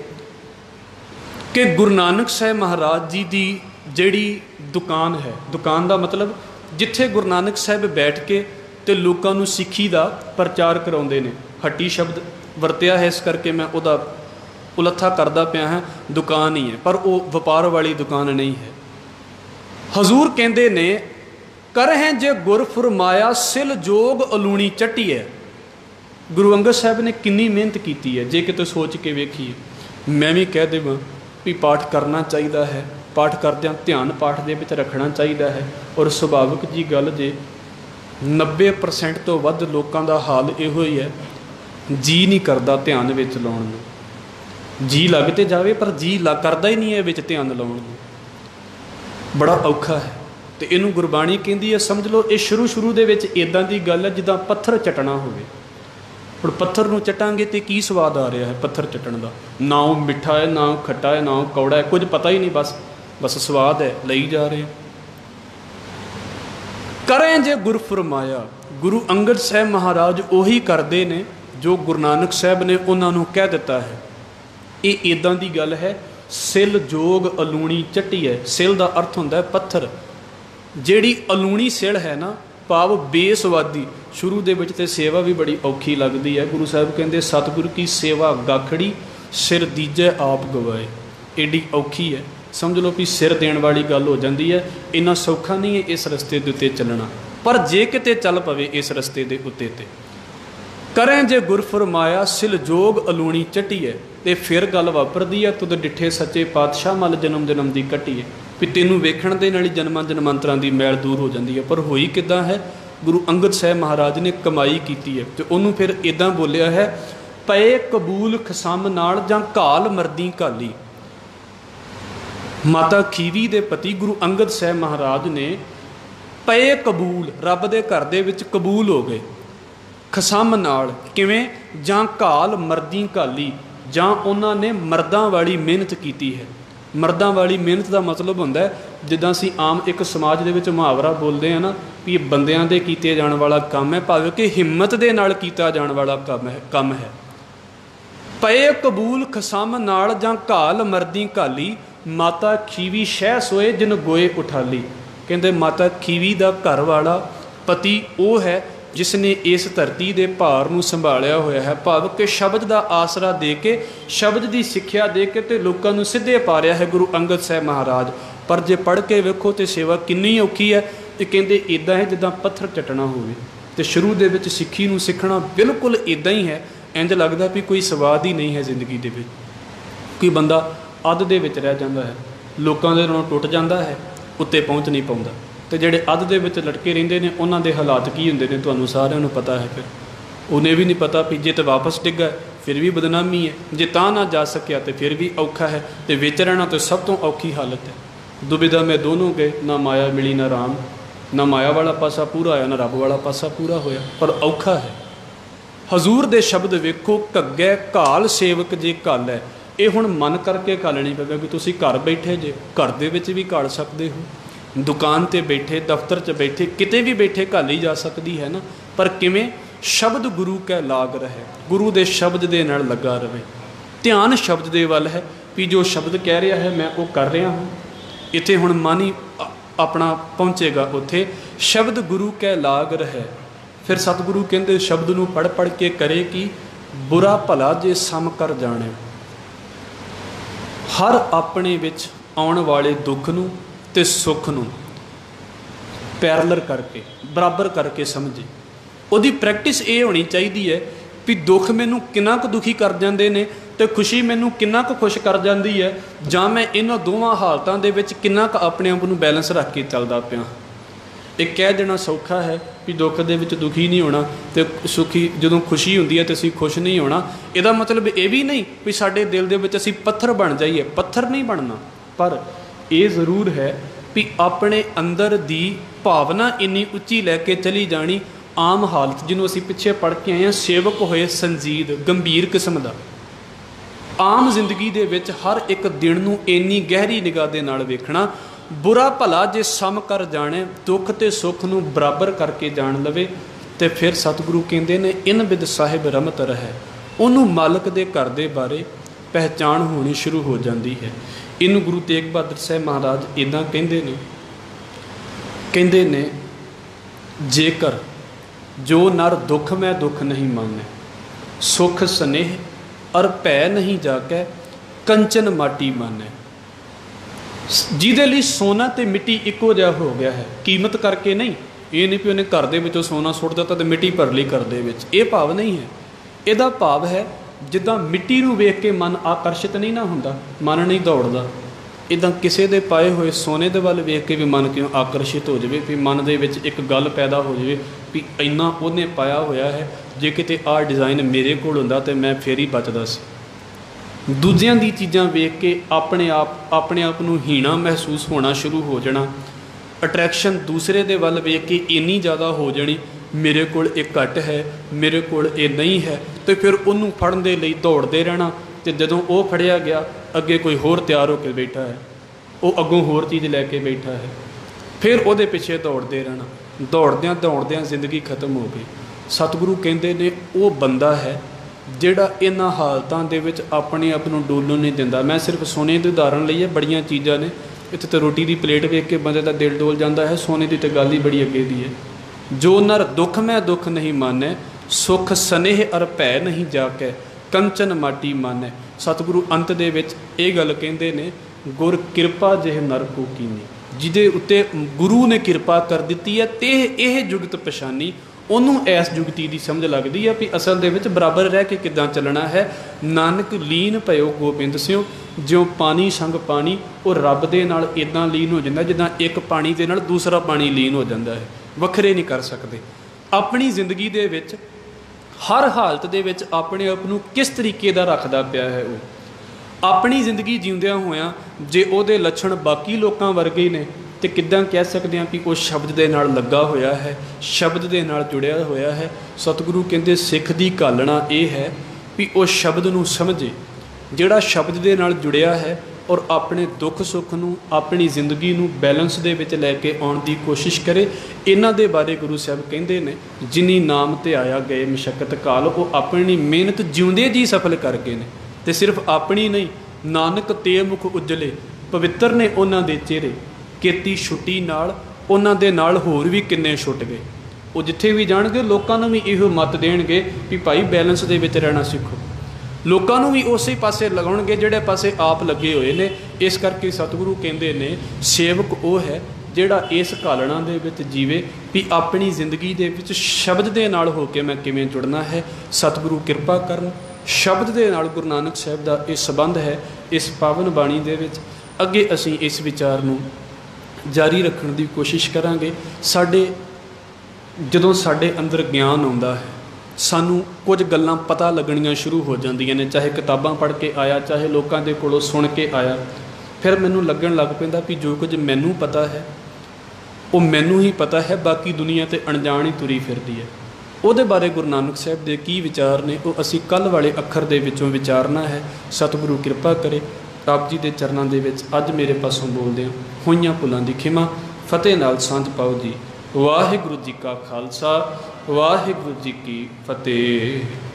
ਕਿ ਗੁਰੂ ਨਾਨਕ ਸਾਹਿਬ ਮਹਾਰਾਜ ਜੀ ਦੀ ਜਿਹੜੀ ਦੁਕਾਨ ਹੈ, ਦੁਕਾਨ ਦਾ ਮਤਲਬ ਜਿੱਥੇ ਗੁਰੂ ਨਾਨਕ ਸਾਹਿਬ ਬੈਠ ਕੇ ਤੇ ਲੋਕਾਂ ਨੂੰ ਸਿੱਖੀ ਦਾ ਪ੍ਰਚਾਰ ਕਰਾਉਂਦੇ ਨੇ। ਹੱਟੀ ਸ਼ਬਦ ਵਰਤਿਆ ਹੈ ਇਸ ਕਰਕੇ ਮੈਂ ਉਹਦਾ ਉਲੱਥਾ ਕਰਦਾ ਪਿਆ ਹਾਂ। ਦੁਕਾਨ ਹੀ ਹੈ ਪਰ ਉਹ ਵਪਾਰ ਵਾਲੀ ਦੁਕਾਨ ਨਹੀਂ ਹੈ। ਹਜ਼ੂਰ ਕਹਿੰਦੇ ਨੇ ਕਰਹਿ ਜੇ ਗੁਰ ਫਰਮਾਇਆ ਸਿਲ ਜੋਗ ਅਲੂਣੀ ਚੱਟੀਐ। ਗੁਰੂ ਅੰਗਦ ਸਾਹਿਬ ਨੇ ਕਿੰਨੀ ਮਿਹਨਤ ਕੀਤੀ ਹੈ ਜੇ ਕਿਤੇ ਸੋਚ ਕੇ ਵੇਖੀਏ। ਮੈਂ ਵੀ ਕਹਿ ਦੇਵਾਂ ਵੀ ਪਾਠ ਕਰਨਾ ਚਾਹੀਦਾ ਹੈ, ਪਾਠ ਕਰਦਿਆਂ ਧਿਆਨ ਪਾਠ ਦੇ ਵਿੱਚ ਰੱਖਣਾ ਚਾਹੀਦਾ ਹੈ। ਔਰ ਸੁਭਾਵਿਕ ਜੀ ਗੱਲ ਜੇ ਨੱਬੇ ਪਰਸੈਂਟ ਤੋਂ ਵੱਧ ਲੋਕਾਂ ਦਾ ਹਾਲ ਇਹੋ ਹੀ ਹੈ, ਜੀ ਨਹੀਂ ਕਰਦਾ ਧਿਆਨ ਵਿੱਚ ਲਾਉਣ ਨੂੰ। ਜੀ ਲੱਗ ਤੇ ਜਾਵੇ ਪਰ ਜੀ ਲੱਗ ਕਰਦਾ ਹੀ ਨਹੀਂ ਹੈ ਵਿੱਚ ਧਿਆਨ ਲਾਉਣ ਨੂੰ। ਬੜਾ ਔਖਾ ਹੈ। ਤੇ ਇਹਨੂੰ ਗੁਰਬਾਣੀ ਕਹਿੰਦੀ ਹੈ, ਸਮਝ ਲਓ ਇਹ ਸ਼ੁਰੂ ਸ਼ੁਰੂ ਦੇ ਵਿੱਚ ਇੱਦਾਂ ਦੀ ਗੱਲ ਹੈ ਜਿੱਦਾਂ ਪੱਥਰ ਚੱਟਣਾ ਹੋਵੇ। ਹੁਣ ਪੱਥਰ ਨੂੰ ਚੱਟਾਂਗੇ ਤੇ ਕੀ ਸਵਾਦ ਆ ਰਿਹਾ ਹੈ ਪੱਥਰ ਚੱਟਣ ਦਾ? ਨਾ ਉਹ ਮਿੱਠਾ ਹੈ, ਨਾ ਉਹ ਖੱਟਾ ਹੈ, ਨਾ ਉਹ ਕੌੜਾ ਹੈ, ਕੁਝ ਪਤਾ ਹੀ ਨਹੀਂ, ਬਸ ਬਸ ਸਵਾਦ ਹੈ, ਲਈ ਜਾ ਰਹੇ। ਕਰੇ ਜੇ ਗੁਰ ਫਰਮਾਇਆ, ਗੁਰੂ ਅੰਗਦ ਸਾਹਿਬ ਮਹਾਰਾਜ ਉਹੀ ਕਰਦੇ ਨੇ ਜੋ ਗੁਰੂ ਨਾਨਕ ਸਾਹਿਬ ਨੇ ਉਹਨਾਂ ਨੂੰ ਕਹਿ ਦਿੱਤਾ ਹੈ। ਇਹ ਇੱਦਾਂ ਦੀ ਗੱਲ ਹੈ। ਸਿਲ ਜੋਗ ਅਲੂਣੀ ਚੱਟੀ ਹੈ। ਸਿਲ ਦਾ ਅਰਥ ਹੁੰਦਾ ਹੈ ਪੱਥਰ। ਜਿਹੜੀ ਅਲੂਣੀ ਸਿਲ ਹੈ ਨਾ, ਭਾਵ ਬੇਸਵਾਦੀ। ਸ਼ੁਰੂ ਦੇ ਵਿੱਚ ਤੇ ਸੇਵਾ ਵੀ ਬੜੀ ਔਖੀ ਲੱਗਦੀ ਹੈ। ਗੁਰੂ ਸਾਹਿਬ ਕਹਿੰਦੇ ਸਤਿਗੁਰੂ ਕੀ ਸੇਵਾ ਗਾਖੜੀ ਸਿਰ ਦੀਜੈ ਆਪ ਗਵਾਏ। ਏਡੀ ਔਖੀ ਹੈ, ਸਮਝ ਲਓ ਵੀ ਸਿਰ ਦੇਣ ਵਾਲੀ ਗੱਲ ਹੋ ਜਾਂਦੀ ਹੈ। ਇੰਨਾ ਸੌਖਾ ਨਹੀਂ ਹੈ ਇਸ ਰਸਤੇ ਦੇ ਉੱਤੇ ਚੱਲਣਾ, ਪਰ ਜੇ ਕਿਤੇ ਚੱਲ ਪਵੇ ਇਸ ਰਸਤੇ ਦੇ ਉੱਤੇ ਤੇ ਕਰੇ ਜੇ ਗੁਰ ਫਰਮਾਇਆ ਸਿਲ ਜੋਗ ਅਲੂਣੀ ਚੱਟੀ ਹੈ। ਤੇ ਫਿਰ ਗੱਲ ਵਾਪਰਦੀ ਹੈ ਤੁਧ ਡਿੱਠੇ ਸੱਚੇ ਪਾਤਸ਼ਾਹ ਮਲ ਜਨਮ ਜਨਮ ਦੀ ਕੱਟੀ ਹੈ। ਵੀ ਤੈਨੂੰ ਵੇਖਣ ਦੇ ਨਾਲ ਹੀ ਜਨਮਾਂ ਜਨਮਾਂਤਰਾਂ ਦੀ ਮੈਲ ਦੂਰ ਹੋ ਜਾਂਦੀ ਹੈ। ਪਰ ਹੋਈ ਕਿੱਦਾਂ ਹੈ? ਗੁਰੂ ਅੰਗਦ ਸਾਹਿਬ ਮਹਾਰਾਜ ਨੇ ਕਮਾਈ ਕੀਤੀ ਹੈ। ਤੇ ਉਹਨੂੰ ਫਿਰ ਇੱਦਾਂ ਬੋਲਿਆ ਹੈ, ਪਏ ਕਬੂਲ ਖਸਮ ਨਾਲ ਜਾਂ ਘਾਲ ਮਰਦੀ ਘਾਲੀ। ਮਾਤਾ ਖੀਵੀ ਦੇ ਪਤੀ ਗੁਰੂ ਅੰਗਦ ਸਾਹਿਬ ਮਹਾਰਾਜ ਨੇ ਪਏ ਕਬੂਲ, ਰੱਬ ਦੇ ਘਰ ਦੇ ਵਿੱਚ ਕਬੂਲ ਹੋ ਗਏ। ਖਸਮ ਨਾਲ ਕਿਵੇਂ? ਜਾਂ ਘਾਲ ਮਰਦੀ ਘਾਲੀ, ਜਾਂ ਉਹਨਾਂ ਨੇ ਮਰਦਾਂ ਵਾਲੀ ਮਿਹਨਤ ਕੀਤੀ ਹੈ। ਮਰਦਾਂ ਵਾਲੀ ਮਿਹਨਤ ਦਾ ਮਤਲਬ ਹੁੰਦਾ ਹੈ ਜਿੱਦਾਂ ਅਸੀਂ ਆਮ ਇੱਕ ਸਮਾਜ ਦੇ ਵਿੱਚ ਮੁਹਾਵਰਾ ਬੋਲਦੇ ਹਾਂ ਨਾ ਵੀ ਇਹ ਬੰਦਿਆਂ ਦੇ ਕੀਤੇ ਜਾਣ ਵਾਲਾ ਕੰਮ ਹੈ, ਭਾਵੇਂ ਕਿ ਹਿੰਮਤ ਦੇ ਨਾਲ ਕੀਤਾ ਜਾਣ ਵਾਲਾ ਕੰਮ ਹੈ ਕੰਮ ਹੈ ਪਏ ਕਬੂਲ ਖਸਮ ਨਾਲ ਜਾਂ ਘਾਲ ਮਰਦੀ ਘਾਲੀ। ਮਾਤਾ ਖੀਵੀ ਸ਼ਹਿ ਸੋਏ ਜਿਨ ਗੋਏ ਉਠਾਲੀ। ਕਹਿੰਦੇ ਮਾਤਾ ਖੀਵੀ ਦਾ ਘਰ ਵਾਲਾ ਪਤੀ ਉਹ ਹੈ ਜਿਸ ਨੇ ਇਸ ਧਰਤੀ ਦੇ ਭਾਰ ਨੂੰ ਸੰਭਾਲਿਆ ਹੋਇਆ ਹੈ, ਭਾਵ ਕਿ ਸ਼ਬਦ ਦਾ ਆਸਰਾ ਦੇ ਕੇ, ਸ਼ਬਦ ਦੀ ਸਿੱਖਿਆ ਦੇ ਕੇ ਤੇ ਲੋਕਾਂ ਨੂੰ ਸਿੱਧੇ ਪਾ ਰਿਹਾ ਹੈ ਗੁਰੂ ਅੰਗਦ ਸਾਹਿਬ ਮਹਾਰਾਜ। ਪਰ ਜੇ ਪੜ੍ਹ ਕੇ ਵੇਖੋ ਤੇ ਸੇਵਾ ਕਿੰਨੀ ਔਖੀ ਹੈ। ਤੇ ਕਹਿੰਦੇ ਇੱਦਾਂ ਹੈ ਜਿੱਦਾਂ ਪੱਥਰ ਚੱਟਣਾ ਹੋਵੇ। ਤੇ ਸ਼ੁਰੂ ਦੇ ਵਿੱਚ ਸਿੱਖੀ ਨੂੰ ਸਿੱਖਣਾ ਬਿਲਕੁਲ ਇੱਦਾਂ ਹੀ ਹੈ। ਇੰਝ ਲੱਗਦਾ ਵੀ ਕੋਈ ਸਵਾਦ ਹੀ ਨਹੀਂ ਹੈ ਜ਼ਿੰਦਗੀ ਦੇ ਵਿੱਚ। ਕੋਈ ਬੰਦਾ ਅੱਧ ਦੇ ਵਿੱਚ ਰਹਿ ਜਾਂਦਾ ਹੈ, ਲੋਕਾਂ ਦੇ ਨਾਲੋਂ ਟੁੱਟ ਜਾਂਦਾ ਹੈ, ਉੱਤੇ ਪਹੁੰਚ ਨਹੀਂ ਪਾਉਂਦਾ। ਤੇ ਜਿਹੜੇ ਅੱਧ ਦੇ ਵਿੱਚ ਲਟਕੇ ਰਹਿੰਦੇ ਨੇ ਉਹਨਾਂ ਦੇ ਹਾਲਾਤ ਕੀ ਹੁੰਦੇ ਨੇ ਤੁਹਾਨੂੰ ਸਾਰਿਆਂ ਨੂੰ ਪਤਾ ਹੈ। ਫਿਰ ਉਹਨੇ ਵੀ ਨਹੀਂ ਪਤਾ ਵੀ ਜੇ ਤਾਂ ਵਾਪਸ ਡਿੱਗਾ ਫਿਰ ਵੀ ਬਦਨਾਮੀ ਹੈ, ਜੇ ਤਾਂ ਨਾ ਜਾ ਸਕਿਆ ਤੇ ਫਿਰ ਵੀ ਔਖਾ ਹੈ। ਤੇ ਵਿੱਚ ਰਹਿਣਾ ਤਾਂ ਸਭ ਤੋਂ ਔਖੀ ਹਾਲਤ ਹੈ। ਦੁਬਿਧਾ ਮੈਂ ਦੋਨੋਂ ਗਏ, ਨਾ ਮਾਇਆ ਮਿਲੀ ਨਾ ਰਾਮ। ਨਾ ਮਾਇਆ ਵਾਲਾ ਪਾਸਾ ਪੂਰਾ ਹੋਇਆ, ਨਾ ਰੱਬ ਵਾਲਾ ਪਾਸਾ ਪੂਰਾ ਹੋਇਆ, ਪਰ ਔਖਾ ਹੈ। ਹਜ਼ੂਰ ਦੇ ਸ਼ਬਦ ਵੇਖੋ, ਘੱਗੈ ਘਾਲ ਸੇਵਕ ਜੇ ਘਾਲ ਹੈ। ਇਹ ਹੁਣ ਮਨ ਕਰਕੇ ਘਾਲਣੀ ਪਵੇਗੀ। ਤੁਸੀਂ ਘਰ ਬੈਠੇ ਜੇ, ਘਰ ਦੇ ਵਿੱਚ ਵੀ ਘਾਲ ਸਕਦੇ ਹੋ। दुकान ते बैठे, दफ्तर च बैठे, किते भी बैठे घल ही जा सकती है ना, पर किवें शब्द गुरु कै लाग रहे, गुरु दे शब्द दे नाल लगा रहे। ध्यान शब्द दे वल है भी जो शब्द कह रहा है मैं वो कर रहा हूँ। इत्थे हुण मन ही अपना पहुँचेगा उत्थे, शब्द गुरु कै लाग रहे। फिर सतगुरु कहते शब्द नूं पढ़ पढ़ के करे कि बुरा भला जे सम कर जाने। हर अपने विच आउण वाले दुख नूं ते सुख नूं पैरलर करके बराबर करके समझे। उहदी प्रैक्टिस ये होनी चाहिए है भी दुख मैनूं किन्ना कुछ दुखी कर जाते हैं तो खुशी मैनूं किन्ना कुछ खुश कर जाती है, जां मैं इन्हां दोवां हालतां दे विच किन्ना कुछ अपने आप नूं बैलेंस रख के चलदा पिया। एक कह देना सौखा है भी दुख दे विच दुखी नहीं होना तो सुखी जदों खुशी हुंदी है तो असीं खुश नहीं होना। इहदा मतलब ये भी नहीं भी साडे दिल दे विच असीं पत्थर बन जाइए, पत्थर नहीं बनना, पर यह जरूर है भी अपने अंदर दी भावना इन्नी उच्ची लैके चली जानी। आम हालत जिन्हों असीं पिछे पढ़ के आए हैं, सेवक होए संजीद गंभीर किस्म का, आम जिंदगी दे विच हर एक दिन नूं इन्नी गहरी निगाह दे नाल वेखना। बुरा भला जे सम कर जाने, दुख ते सुख नूं बराबर करके जान लवे तो फिर सतगुरु कहते ने इन बिद साहिब रमत रहे, उन्हों मालक दे घर दे बारे पहचान होनी शुरू हो जाती है। इनू गुरु तेग बहादुर साहब महाराज इदां कहते ने, कहते ने जेकर जो नर दुख मैं दुख नहीं माने, सुख स्नेह और भै नहीं जाके कंचन माटी माने। जिहदे लई सोना ते मिट्टी इक्को जिहा हो गया है, कीमत करके नहीं, ये नहीं भी उन्हें घर दे विचों सोना सुट दिता तो मिट्टी भर ली घर दे विच, ये भाव नहीं है। इहदा भाव है जिद्दां मिट्टी नूं वेख के मन आकर्षित नहीं ना हुंदा, मन नहीं दौड़दा, इदां किसी दे पाए हुए सोने दे वल वेख के भी मन क्यों आकर्षित हो जाए, भी मन दे विच एक गल पैदा हो जाए भी इन्ना उहने पाया होया है, जे किते आ डिज़ाइन मेरे कोल हुंदा ते मैं फिर ही बचदा सी। दूजियां दी चीज़ां वेख के अपने आप अपने आप नूं हीणा महसूस होना शुरू हो जाना, अट्रैक्शन दूसरे दे वल वेख के इन्नी ज़्यादा हो जानी, मेरे कोल एक घट है, मेरे कोल ये नहीं है, तो फिर उन्होंने फड़न दे लई दौड़ते रहना। तो जदों वो फड़िया गया अगे कोई होर तैयार होकर बैठा है, वो अगों होर चीज़ लैके बैठा है, फिर वो पिछे दौड़ते रहना, दौड़द्या दौड़द्या जिंदगी खत्म हो गई। सतगुरु कहते ने वो बंदा है जिहड़ा इन्हां हालतां दे विच अपने आप नूं डोलण नहीं दिंदा। मैं सिर्फ सोने की उदाहरण ਲਈ है, बड़ियां चीज़ां ने, इत्थे तो रोटी की प्लेट वेख के बंदे दा दिल डोल जाता है, सोने की तो गल ही बड़ी अगे दी है। जो नर दुख मैं दुख नहीं माने, सुख स्नेह अर भै नहीं जाके कंचन माटी माने। सतगुरु अंत दे विच ये गल कहते ने, गुर किरपा जिह नर को कीनी, जिहदे उत्ते गुरु ने किरपा कर दी है ते यह जुगत पछानी, उन्होंने इस जुगती की समझ लगती है भी असल दे विच बराबर रह के किदां चलना है। नानक लीन भयो गोबिंद सिंह, जो पानी संग पानी, वो रब दे नाल इदां लीन हो जाता जिद्दां एक पानी दे नाल दूसरा पानी लीन हो जाता है, वखरे नहीं कर सकते। अपनी जिंदगी दे विच हर हालत दे विच अपने आप नूं किस तरीके दा रखदा पिया है, वो अपनी जिंदगी जीउंदियां होइआं जे उहदे लक्षण बाकी लोकां वर्गे ने तो किद्दां कह सकते हैं कि वो शब्द दे नाल लगा होया है, शब्द दे नाल जुड़िया होया है। सतगुरु कहते सिख दी घालना ये है भी वो शब्द नूं समझे, जिहड़ा शब्द दे नाल जुड़िया है, और अपने दुख सुख नूं अपनी जिंदगी नूं बैलेंस दे विच लैके आउण दी कोशिश करे। इन्हां दे बारे गुरु साहब कहते ने, जिनी नाम ते आया गए मशक्कत काल, वो अपनी मेहनत जिउंदे जी सफल कर गए ने, ते सिर्फ अपनी नहीं, नानक ते मुख उजले पवित्र ने उन्हां दे चेहरे, केती छुट्टी नाल उन्हां दे नाल होर भी किन्ने छुट गए। वो जिथे भी जाणगे लोकां नूं भी इहो मत देणगे भी भाई बैलेंस दे विच रहना सीखो, लोकां नूं भी उस पासे लगाउणगे जिहड़े पासे आप लगे हुए ने। इस करके सतगुरु कहते ने सेवक वो है जिहड़ा इस घालना दे विच जीवे भी अपनी जिंदगी दे विच शब्द दे नाल हो के मैं किवें जुड़ना है। सतगुरु किरपा करन, शब्द दे नाल गुरु नानक साहब दा इस संबंध है। इस पावन बाणी दे विच अगे असीं इस विचार नूं जारी रखण दी कोशिश करांगे। साडे जदों साडे अंदर ज्ञान आउंदा है, सानू कुछ गल्लां पता लगणियां शुरू हो जांदियां ने, चाहे किताबां पढ़ के आया, चाहे लोकां दे कोलों सुन के आया, फिर मैनूं लगण लग पैंदा भी जो कुछ मैनूं पता है वो मैनूं ही पता है, बाकी दुनिया ते अणजाण ही तुरी फिरदी है। ਉਹਦੇ बारे गुरु नानक साहब के की विचार ने वो असी कल वाले अखर दे विचों विचारना है। सतगुरु कृपा करे। आप जी के चरणों के विच अज मेरे पासों बोलदे होइयां भुलां दी खिमा, ਫਤਿਹ ਨਾਲ ਸਾਂਝ ਪਾਓ ਜੀ। ਵਾਹਿਗੁਰੂ ਜੀ ਕਾ ਖਾਲਸਾ, ਵਾਹਿਗੁਰੂ ਜੀ ਕੀ ਫਤਿਹ।